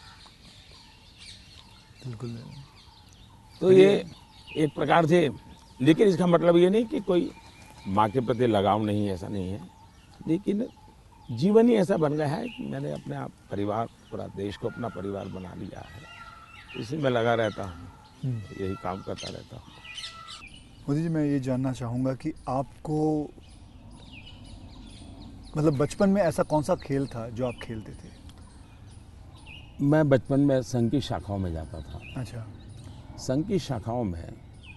बिल्कुल। तो ये एक प्रकार से, लेकिन इसका मतलब ये नहीं कि कोई माँ के प्रति लगाव नहीं है, ऐसा नहीं है, लेकिन जीवन ही ऐसा बन गया है कि मैंने अपने आप परिवार, पूरा देश को अपना परिवार बना लिया है, इसी में लगा रहता हूँ, यही काम करता रहता हूँ। मोदी जी, मैं ये जानना चाहूँगा कि आपको, मतलब बचपन में ऐसा कौन सा खेल था जो आप खेलते थे? मैं बचपन में संघ की शाखाओं में जाता था। अच्छा। संघ की शाखाओं में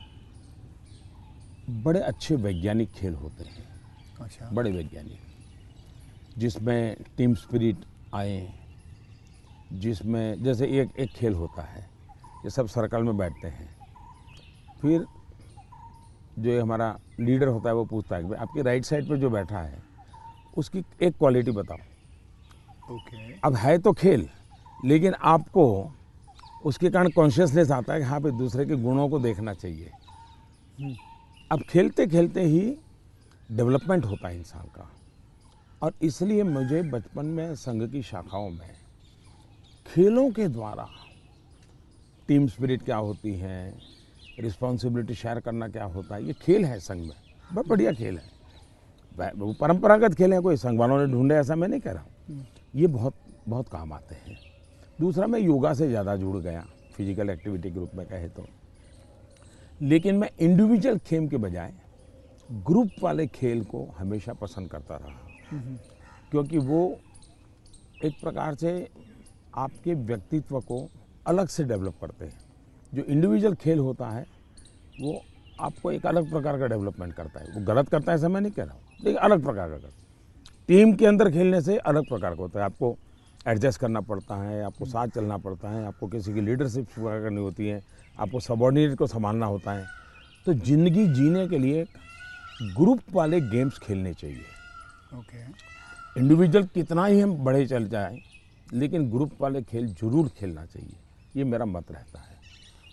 बड़े अच्छे वैज्ञानिक खेल होते हैं। अच्छा। बड़े वैज्ञानिक, जिसमें टीम स्पिरिट आए, जिसमें जैसे एक एक खेल होता है, ये सब सर्कल में बैठते हैं, फिर जो ये हमारा लीडर होता है वो पूछता है कि आपकी राइट साइड पे जो बैठा है उसकी एक क्वालिटी बताओ। ओके। अब है तो खेल, लेकिन आपको उसके कारण कॉन्शियसनेस आता है कि हाँ भाई दूसरे के गुणों को देखना चाहिए। अब खेलते खेलते ही डेवलपमेंट होता है इंसान का, और इसलिए मुझे बचपन में संघ की शाखाओं में खेलों के द्वारा टीम स्पिरिट क्या होती है, रिस्पॉन्सिबिलिटी शेयर करना क्या होता है, ये खेल है संघ में, बहुत बढ़िया खेल है। वो परंपरागत खेल है, कोई संघ वालों ने ढूंढे ऐसा मैं नहीं कह रहा हूँ, ये बहुत बहुत काम आते हैं। दूसरा, मैं योगा से ज़्यादा जुड़ गया, फिजिकल एक्टिविटी के रूप में कहे तो, लेकिन मैं इंडिविजुअल खेल के बजाय ग्रुप वाले खेल को हमेशा पसंद करता रहा, क्योंकि वो एक प्रकार से आपके व्यक्तित्व को अलग से डेवलप करते हैं। जो इंडिविजुअल खेल होता है वो आपको एक अलग प्रकार का डेवलपमेंट करता है, वो गलत करता है ऐसा मैं नहीं कह रहा हूँ, लेकिन अलग प्रकार का करता है। टीम के अंदर खेलने से अलग प्रकार का होता है, आपको एडजस्ट करना पड़ता है, आपको साथ चलना पड़ता है, आपको किसी की लीडरशिप करनी होती है, आपको सबॉर्डिनेट को संभालना होता है। तो जिंदगी जीने के लिए ग्रुप वाले गेम्स खेलने चाहिए। ओके। इंडिविजुअल कितना ही हम बढ़े चल जाएं, लेकिन ग्रुप वाले खेल जरूर खेलना चाहिए, ये मेरा मत रहता है।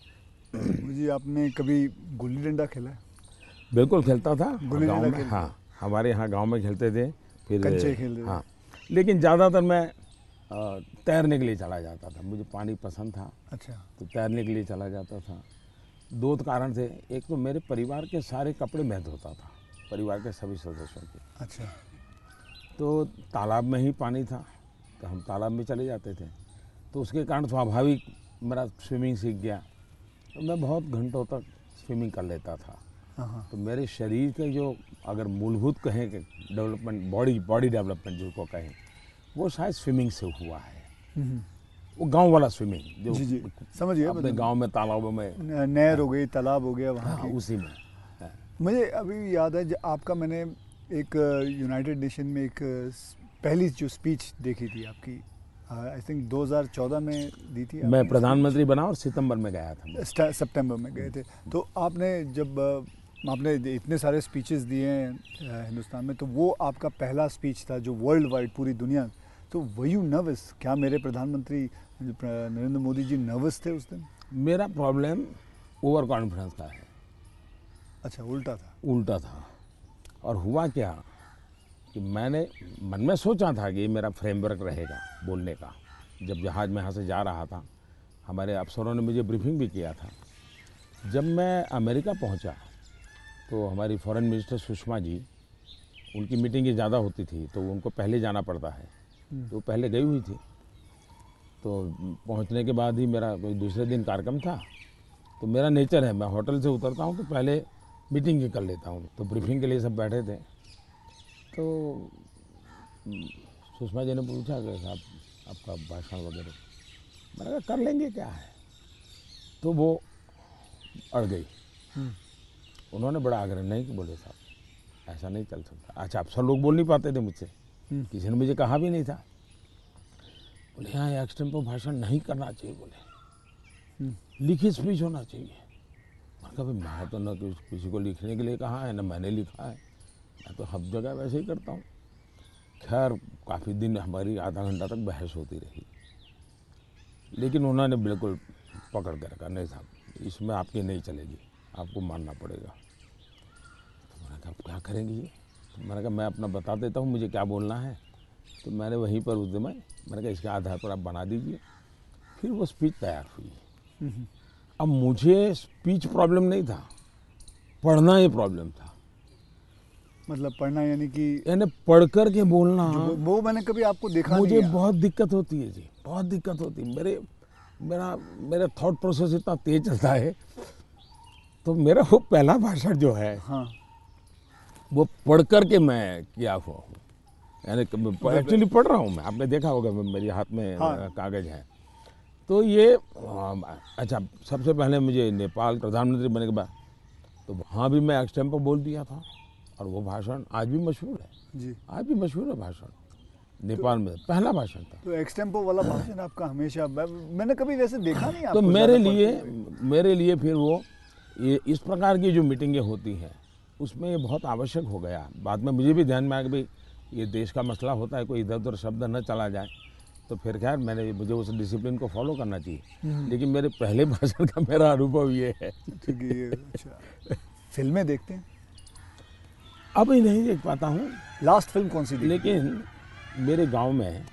मुझे, आपने कभी गुल्ली डंडा खेला है? बिल्कुल खेलता था गुल्ली गाँव डंडा में। खेलते हाँ, हमारे यहाँ गांव में खेलते थे, फिर कंचे खेलते थे। हाँ, लेकिन ज़्यादातर मैं अ, तैरने के लिए चला जाता था, मुझे पानी पसंद था, अच्छा। तो तैरने के लिए चला जाता था। दो कारण थे, एक तो मेरे परिवार के सारे कपड़े मैं धोता था, परिवार के सभी सदस्यों के। अच्छा। तो तालाब में ही पानी था, तो हम तालाब में चले जाते थे, तो उसके कारण स्वाभाविक मेरा स्विमिंग सीख गया, तो मैं बहुत घंटों तक स्विमिंग कर लेता था। हाँ हाँ। तो मेरे शरीर के जो अगर मूलभूत कहें कि डेवलपमेंट, बॉडी बॉडी डेवलपमेंट जिसको कहें, वो शायद स्विमिंग से हुआ है। हम्म, वो गांव वाला स्विमिंग जो जी जी समझ गया। अपने मतलब गांव में तालाबों में, न- नहर हो गई, तालाब हो गया वहाँ हाँ, की। उसी में। हाँ, मुझे अभी याद है जब आपका मैंने एक यूनाइटेड नेशन में एक अ, पहली जो स्पीच देखी थी आपकी, आई थिंक दो हज़ार चौदह में दी थी मैं आपने प्रधानमंत्री बना और सितंबर में गया था मैं। स्टा- सितंबर में गए थे। तो आपने जब अ, आपने इतने सारे स्पीचेस दिए हैं अ, हिंदुस्तान में, तो वो आपका पहला स्पीच था जो वर्ल्ड वाइड पूरी दुनिया। तो वर यू नर्वस? क्या मेरे प्रधानमंत्री जो प्र- नरेंद्र मोदी जी नर्वस थे उस दिन? मेरा प्रॉब्लम ओवर कॉन्फिडेंस का है, अच्छा, उल्टा था। उल्टा था। और हुआ क्या कि मैंने मन में सोचा था कि ये मेरा फ्रेमवर्क रहेगा बोलने का। जब जहाज़ में यहाँ से जा रहा था, हमारे अफसरों ने मुझे ब्रीफिंग भी किया था। जब मैं अमेरिका पहुँचा तो हमारी फॉरेन मिनिस्टर सुषमा जी, उनकी मीटिंगें ज़्यादा होती थी, तो उनको पहले जाना पड़ता है, तो पहले गई हुई थी। तो पहुंचने के बाद ही मेरा कोई दूसरे दिन कार्यक्रम था, तो मेरा नेचर है, मैं होटल से उतरता हूं तो पहले मीटिंग ही कर लेता हूं। तो ब्रीफिंग के लिए सब बैठे थे, तो सुषमा जी ने पूछा कि साहब आपका भाषण वगैरह, मैंने कहा कर लेंगे, क्या है। तो वो अड़ गई। उन्होंने बड़ा आग्रह नहीं कि बोले साहब ऐसा नहीं चल सकता। अच्छा, अफसर लोग बोल नहीं पाते थे मुझसे, किसी ने मुझे कहा भी नहीं था। बोले यहाँ एक्सटेम्पो भाषण नहीं करना चाहिए, बोले लिखित स्पीच होना चाहिए। मैंने कहा भाई मैं तो न किसी को लिखने के लिए कहा है, न मैंने लिखा है, मैं तो हर जगह वैसे ही करता हूँ। खैर काफ़ी दिन हमारी आधा घंटा तक बहस होती रही, लेकिन उन्होंने बिल्कुल पकड़ कर रखा, नहीं साहब इसमें आपकी नहीं चलेगी, आपको मानना पड़ेगा। तो मैंने कहा क्या करेंगे ये? तो मैंने कहा मैं अपना बता देता हूँ मुझे क्या बोलना है। तो मैंने वहीं पर उस समय मैंने कहा इसके आधार पर आप बना दीजिए। फिर वो स्पीच तैयार हुई। अब मुझे स्पीच प्रॉब्लम नहीं था, पढ़ना ये प्रॉब्लम था। मतलब पढ़ना यानी कि यानी पढ़ कर के बोलना, जो वो, वो मैंने कभी आपको देखा मुझे नहीं। बहुत दिक्कत होती है जी, बहुत दिक्कत होती है। मेरे मेरा मेरा थॉट प्रोसेस इतना तेज चलता है, तो मेरा वो पहला भाषण जो है हाँ, वो पढ़ कर के मैं किया हुआ हूँ। यानी एक्चुअली पढ़ रहा हूँ मैं, आपने देखा होगा मेरे हाथ में हाँ। कागज़ है। तो ये अच्छा, सबसे पहले मुझे नेपाल प्रधानमंत्री बनने के बाद तो वहाँ भी मैं एक्सटेम्पो बोल दिया था, और वो भाषण आज भी मशहूर है जी। आज भी मशहूर है भाषण। नेपाल में पहला भाषण था। तो एक्सटेम्पो वाला भाषण आपका हमेशा, मैं, मैंने कभी वैसे देखा नहीं तो आपको मेरे ज़्यादा लिए पढ़ते हुए। मेरे लिए फिर वो ये इस प्रकार की जो मीटिंगें होती हैं उसमें ये बहुत आवश्यक हो गया। बाद में मुझे भी ध्यान में आया कि भाई ये देश का मसला होता है, कोई इधर उधर शब्द न चला जाए। तो फिर खैर मैंने मुझे उस डिसिप्लिन को फॉलो करना चाहिए। लेकिन मेरे पहले भाषण का मेरा अनुभव ये है। ठीक है, ये अच्छा। फिल्में देखते हैं? अभी नहीं देख पाता हूँ, लास्ट फिल्म कौन सी देखी? लेकिन मेरे गांव में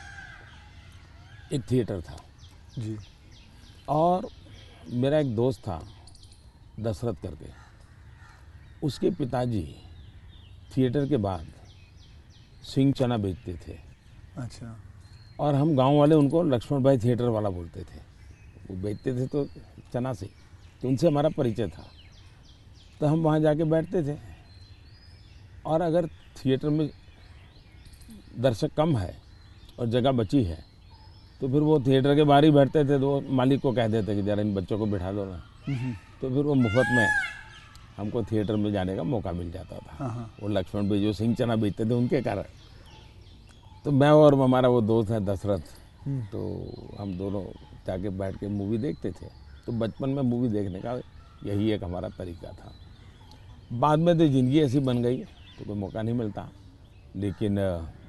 एक थिएटर था, जी। और मेरा एक दोस्त था दशरथ करके, उसके पिताजी थिएटर के बाद सिंह चना बेचते थे, अच्छा। और हम गांव वाले उनको लक्ष्मण भाई थिएटर वाला बोलते थे। वो बेचते थे तो चना से, तो उनसे हमारा परिचय था। तो हम वहाँ जाके बैठते थे, और अगर थिएटर में दर्शक कम है और जगह बची है तो फिर वो थिएटर के बाहर ही बैठते थे। तो वो मालिक को कह देते कि ज़रा इन बच्चों को बिठा दो ना, तो फिर वो मुफ्त में हमको थिएटर में जाने का मौका मिल जाता था। हाँ हाँ। वो लक्ष्मण भाई जो सिंह चना बेचते थे उनके कारण। तो मैं और हमारा वो दोस्त है दशरथ, तो हम दोनों जाके बैठ के मूवी देखते थे। तो बचपन में मूवी देखने का यही एक हमारा तरीका था। बाद में तो ज़िंदगी ऐसी बन गई तो कोई मौका नहीं मिलता। लेकिन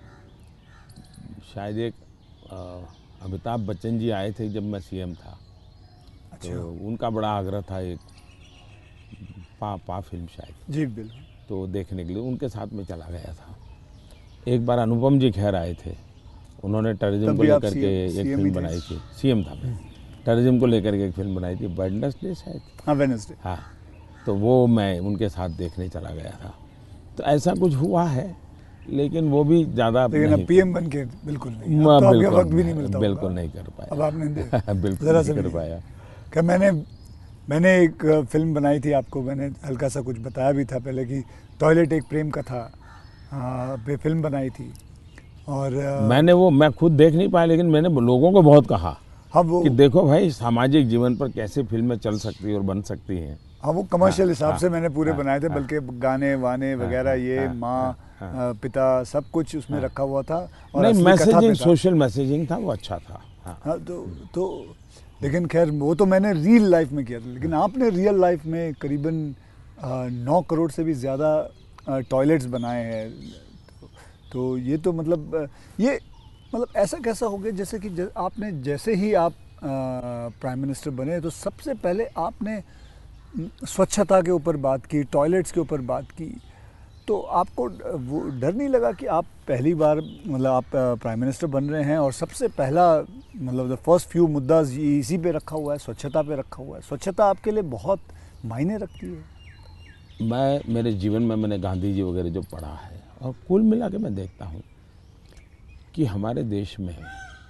शायद एक अमिताभ बच्चन जी आए थे जब मैं सीएम था। अच्छा। तो उनका बड़ा आग्रह था एक पा पा फिल्म शायद। जी बिल्कुल। तो देखने के लिए उनके साथ में चला गया था। एक बार अनुपम जी खेर आए थे, उन्होंने टेररिज्म को लेकर के एक फिल्म बनाई थी, सीएम था मैं, टेररिज्म को लेकर के एक फिल्म बनाई थी, वेडनेसडे शायद, हाँ वेडनेसडे, हाँ, तो वो मैं उनके साथ देखने चला गया था। तो ऐसा कुछ हुआ है, लेकिन वो भी ज़्यादा लेकिन अब पीएम बन के बिल्कुल नहीं, अब तो आपके वक्त भी नहीं मिलता, बिल्कुल नहीं कर पाया, अब आपने बिल्कुल जरा नहीं सा कर पाया। क्या मैंने मैंने एक फिल्म बनाई थी, आपको मैंने हल्का सा कुछ बताया भी था पहले कि टॉयलेट एक प्रेम कथा पे फिल्म बनाई थी, और मैंने वो मैं खुद देख नहीं पाया, लेकिन मैंने लोगों को बहुत कहा हाँ वो कि देखो भाई सामाजिक जीवन पर कैसे फिल्में चल सकती है और बन सकती हैं। हाँ वो कमर्शियल हिसाब हाँ, से मैंने पूरे हाँ, बनाए थे, हाँ, बल्कि गाने वाने वगैरह ये हाँ, माँ हाँ, पिता सब कुछ उसमें रखा हुआ था, और नहीं, असली कथा पे मैसेजिंग, था। सोशल मैसेजिंग था, वो अच्छा था। हाँ, हाँ तो तो लेकिन खैर वो तो मैंने रियल लाइफ में किया था, लेकिन आपने रियल लाइफ में करीबन नौ करोड़ से भी ज़्यादा टॉयलेट्स बनाए हैं, तो, तो ये तो मतलब अ, ये मतलब ऐसा कैसा हो गया जैसे कि जै, आपने जैसे ही आप प्राइम मिनिस्टर बने तो सबसे पहले आपने स्वच्छता के ऊपर बात की, टॉयलेट्स के ऊपर बात की, तो आपको वो डर नहीं लगा कि आप पहली बार मतलब आप प्राइम मिनिस्टर बन रहे हैं और सबसे पहला मतलब द फर्स्ट फ्यू मुद्दा इसी पे रखा हुआ है, स्वच्छता पे रखा हुआ है, स्वच्छता आपके लिए बहुत मायने रखती है? मैं मेरे जीवन में मैंने गांधी जी वगैरह जो पढ़ा है, और कुल मिला के मैं देखता हूँ कि हमारे देश में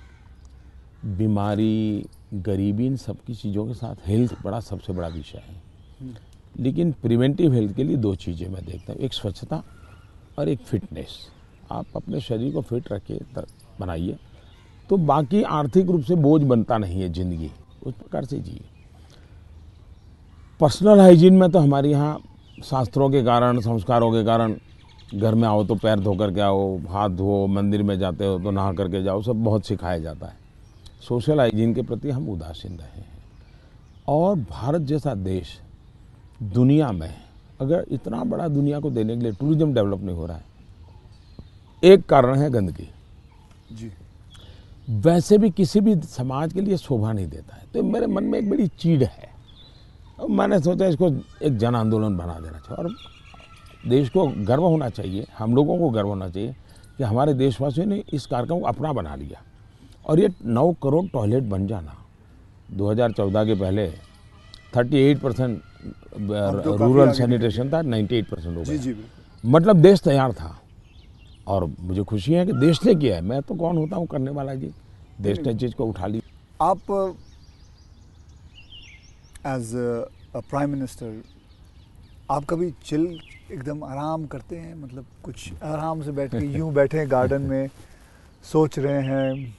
बीमारी, गरीबी, इन सब की चीज़ों के साथ हेल्थ बड़ा सबसे बड़ा विषय है। लेकिन प्रिवेंटिव हेल्थ के लिए दो चीज़ें मैं देखता हूँ, एक स्वच्छता और एक फिटनेस। आप अपने शरीर को फिट रखिए, बनाइए, तो बाकी आर्थिक रूप से बोझ बनता नहीं है ज़िंदगी, उस प्रकार से जिए। पर्सनल हाइजीन में तो हमारे यहाँ शास्त्रों के कारण, संस्कारों के कारण, घर में आओ तो पैर धो करके आओ, हाथ धो, मंदिर में जाते हो तो नहा करके जाओ, सब बहुत सिखाया जाता है। सोशल हाइजीन के प्रति हम उदासीन रहे हैं। और भारत जैसा देश दुनिया में, अगर इतना बड़ा दुनिया को देने के लिए टूरिज्म डेवलप नहीं हो रहा है, एक कारण है गंदगी जी। वैसे भी किसी भी समाज के लिए शोभा नहीं देता है। तो मेरे मन में एक बड़ी चीड़ है, और मैंने सोचा इसको एक जन आंदोलन बना देना चाहिए, और देश को गर्व होना चाहिए, हम लोगों को गर्व होना चाहिए कि हमारे देशवासियों ने इस कार्यक्रम को अपना बना लिया। और ये नौ करोड़ टॉयलेट बन जाना, दो हज़ार चौदह के पहले अड़तीस परसेंट रूरल सैनिटेशन था, अट्ठानवे परसेंट हो गया। मतलब देश तैयार था, और मुझे खुशी है कि देश ने किया है। मैं तो कौन होता हूँ करने वाला जी, देश ने चीज़ को उठा ली। आप एज अ प्राइम मिनिस्टर आप कभी चिल एकदम आराम करते हैं, मतलब कुछ आराम से बैठ के यूं बैठे हैं गार्डन में सोच रहे हैं,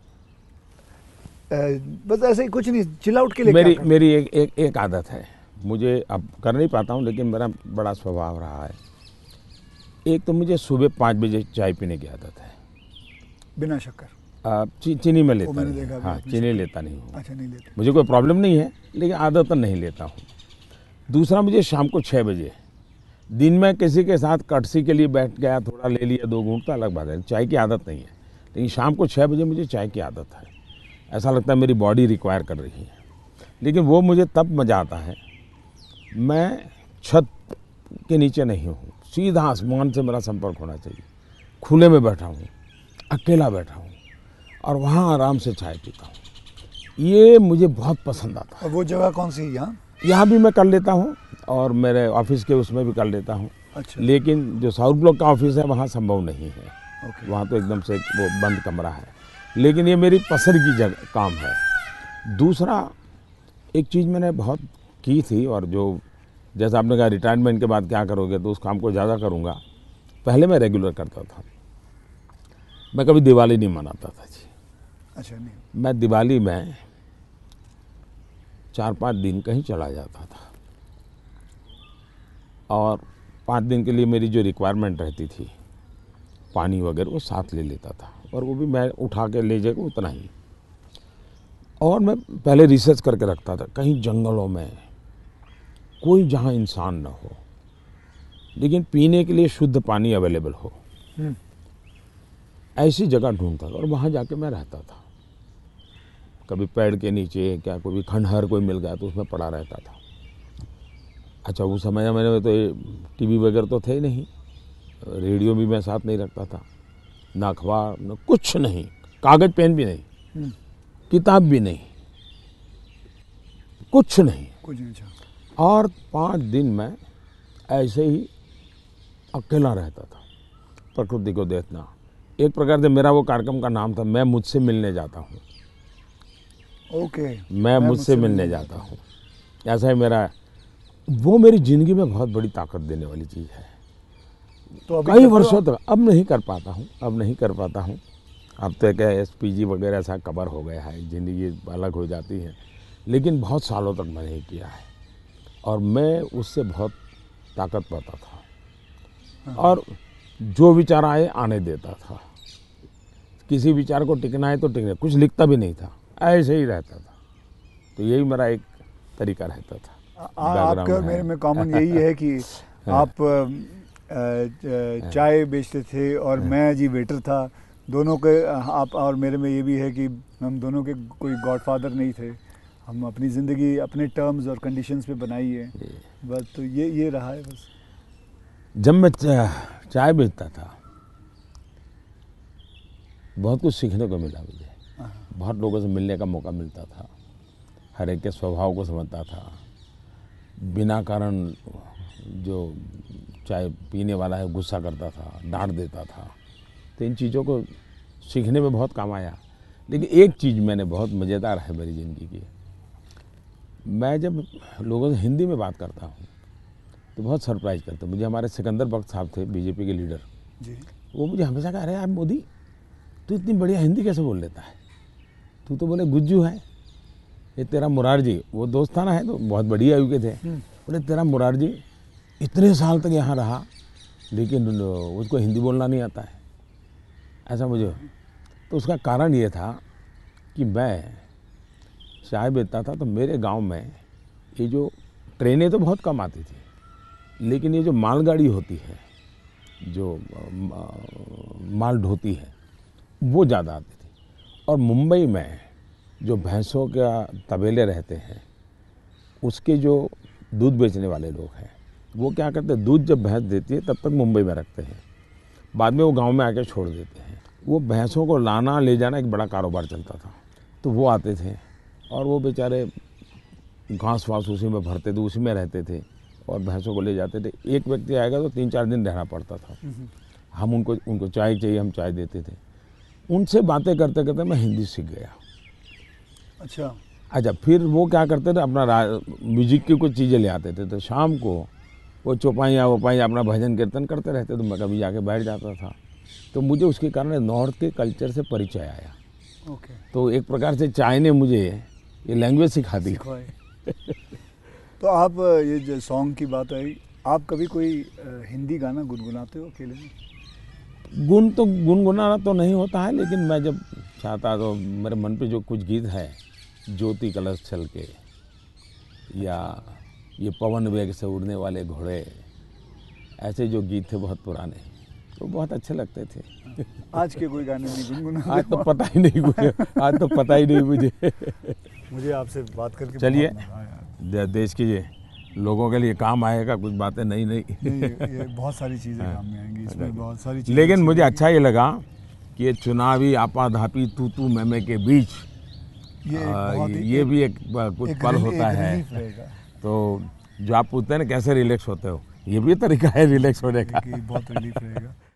बस ऐसे ही कुछ नहीं, चिल आउट के लिए? मेरी मेरी एक एक एक आदत है, मुझे अब कर नहीं पाता हूँ, लेकिन मेरा बड़ा स्वभाव रहा है। एक तो मुझे सुबह पाँच बजे चाय पीने की आदत है, बिना शक्कर? ची, चीनी में लेता नहीं, हाँ चीनी लेता नहीं हूँ। अच्छा, नहीं लेते? मुझे कोई प्रॉब्लम नहीं है, लेकिन आदत नहीं लेता हूँ। दूसरा, मुझे शाम को छः बजे, दिन में किसी के साथ कटसी के लिए बैठ गया, थोड़ा ले लिया दो घूंट, तो अलग बात है, चाय की आदत नहीं है। लेकिन शाम को छः बजे मुझे चाय की आदत है, ऐसा लगता है मेरी बॉडी रिक्वायर कर रही है। लेकिन वो मुझे तब मज़ा आता है, मैं छत के नीचे नहीं हूँ, सीधा आसमान से मेरा संपर्क होना चाहिए, खुले में बैठा हूँ, अकेला बैठा हूँ, और वहाँ आराम से चाय पीता हूँ। ये मुझे बहुत पसंद आता है। और वो जगह कौन सी है? यहाँ यहाँ भी मैं कर लेता हूँ, और मेरे ऑफिस के उसमें भी कर लेता हूँ। अच्छा। लेकिन जो साउथ ब्लॉक का ऑफिस है वहाँ संभव नहीं है। ओके। वहाँ तो एकदम से वो बंद कमरा है, लेकिन ये मेरी पसंद की जगह काम है। दूसरा, एक चीज़ मैंने बहुत की थी, और जो जैसा आपने कहा रिटायरमेंट के बाद क्या करोगे, तो उस काम को ज़्यादा करूँगा। पहले मैं रेगुलर करता था, मैं कभी दिवाली नहीं मनाता था जी। अच्छा। नहीं, मैं दिवाली में चार पाँच दिन कहीं चला जाता था, और पाँच दिन के लिए मेरी जो रिक्वायरमेंट रहती थी, पानी वगैरह वो साथ ले लेता था, और वो भी मैं उठा के ले जाकर उतना ही। और मैं पहले रिसर्च करके रखता था, कहीं जंगलों में कोई जहाँ इंसान ना हो, लेकिन पीने के लिए शुद्ध पानी अवेलेबल हो, ऐसी जगह ढूंढता था, और वहाँ जाके मैं रहता था। कभी पेड़ के नीचे, क्या कोई खंडहर कोई मिल गया तो उसमें पड़ा रहता था। अच्छा उस समय मेरे तो टीवी वगैरह तो थे ही नहीं, रेडियो भी मैं साथ नहीं रखता था, ना अखबार न कुछ नहीं, कागज पेन भी नहीं, किताब भी नहीं, कुछ नहीं कुछ नहीं। और पाँच दिन मैं ऐसे ही अकेला रहता था, प्रकृति को देखना। एक प्रकार से मेरा वो कार्यक्रम का नाम था मैं मुझसे मिलने जाता हूँ। ओके, मैं मुझसे मिलने जाता हूँ, ऐसा ही मेरा, वो मेरी ज़िंदगी में बहुत बड़ी ताकत देने वाली चीज़ है। तो कई वर्षों तक अब नहीं कर पाता हूँ, अब नहीं कर पाता हूँ। अब तो क्या एस पी जी वगैरह ऐसा कवर हो गया है, ज़िंदगी अलग हो जाती है, लेकिन बहुत सालों तक मैंने नहीं किया है और मैं उससे बहुत ताकत पाता था। और जो विचार आए आने देता था, किसी विचार को टिकना है तो टिकना, कुछ लिखता भी नहीं था, ऐसे ही रहता था। तो यही मेरा एक तरीका रहता था। आपका और मेरे में कॉमन यही है कि आप चाय बेचते थे और मैं जी वेटर था। दोनों के आप और मेरे में ये भी है कि हम दोनों के कोई गॉडफादर नहीं थे, हम अपनी ज़िंदगी अपने टर्म्स और कंडीशंस पे बनाई है बस। तो ये ये रहा है बस। जब मैं चाय बेचता था बहुत कुछ सीखने को मिला मुझे, बहुत लोगों से मिलने का मौका मिलता था, हर एक के स्वभाव को समझता था। बिना कारण जो चाय पीने वाला है गुस्सा करता था, डांट देता था, तो इन चीज़ों को सीखने में बहुत काम आया। लेकिन एक चीज़ मैंने बहुत मज़ेदार है मेरी ज़िंदगी की, मैं जब लोगों से हिंदी में बात करता हूँ तो बहुत सरप्राइज करते मुझे। हमारे सिकंदर बख्त साहब थे बीजेपी के लीडर जी, वो मुझे हमेशा कह रहे हैं, आप मोदी तू इतनी बढ़िया हिंदी कैसे बोल लेता है, तू तो बोले गुज्जू है, ये तेरा मुरारजी, वो दोस्ताना है तो बहुत बढ़िया आयु के थे, बोले तेरा मुरारजी इतने साल तक यहाँ रहा लेकिन उसको हिंदी बोलना नहीं आता है, ऐसा मुझे। तो उसका कारण ये था कि मैं चाय बेचता था तो मेरे गांव में ये जो ट्रेनें तो बहुत कम आती थी, लेकिन ये जो मालगाड़ी होती है जो माल ढोती है वो ज़्यादा आती थी। और मुंबई में जो भैंसों का तबेले रहते हैं उसके जो दूध बेचने वाले लोग हैं वो क्या करते हैं, दूध जब भैंस देती है तब तक मुंबई में रखते हैं, बाद में वो गांव में आके छोड़ देते हैं। वो भैंसों को लाना ले जाना एक बड़ा कारोबार चलता था। तो वो आते थे और वो बेचारे घास वास उसी में भरते थे, उसी में रहते थे और भैंसों को ले जाते थे। एक व्यक्ति आएगा तो तीन चार दिन रहना पड़ता था। हम उनको उनको चाय चाहिए, हम चाय देते थे। उनसे बातें करते करते मैं हिंदी सीख गया। अच्छा अच्छा, फिर वो क्या करते थे, अपना म्यूजिक की कुछ चीज़ें ले आते थे, तो शाम को वो चौपाइयाँ वोपाइयाँ अपना भजन कीर्तन करते रहते, तो मैं कभी जाके बैठ जाता था। तो मुझे उसके कारण नॉर्थ के कल्चर से परिचय आया। ओके, तो एक प्रकार से चाय ने मुझे ये लैंग्वेज सिखा दी। तो आप ये जो सॉन्ग की बात आई, आप कभी कोई हिंदी गाना गुनगुनाते हो अकेले में? गुन तो गुनगुनाना तो नहीं होता है, लेकिन मैं जब चाहता तो मेरे मन पे जो कुछ गीत है, ज्योति कलश छल के या ये पवन वेग से उड़ने वाले घोड़े, ऐसे जो गीत थे बहुत पुराने, तो बहुत अच्छे लगते थे। आज के कोई गाने नहीं गुनगुनाते? आज तो पता ही नहीं मुझे, आज तो पता ही नहीं मुझे। मुझे आपसे बात करके चलिए, बहुत मज़ा आया। देश के लोगों के लिए काम आएगा कुछ बातें नई नई। नहीं, ये बहुत सारी चीज़ें काम में आएंगी, इसमें बहुत सारी चीज़ें। लेकिन मुझे अच्छा ये लगा कि ये चुनावी आपाधापी तू तू मैं मैं के बीच ये, आ, ये भी एक कुछ पल होता है। तो जो आप पूछते हैं ना कैसे रिलैक्स होते हो, ये भी तरीका है रिलैक्स होने का। बहुत रिलीफ रहेगा।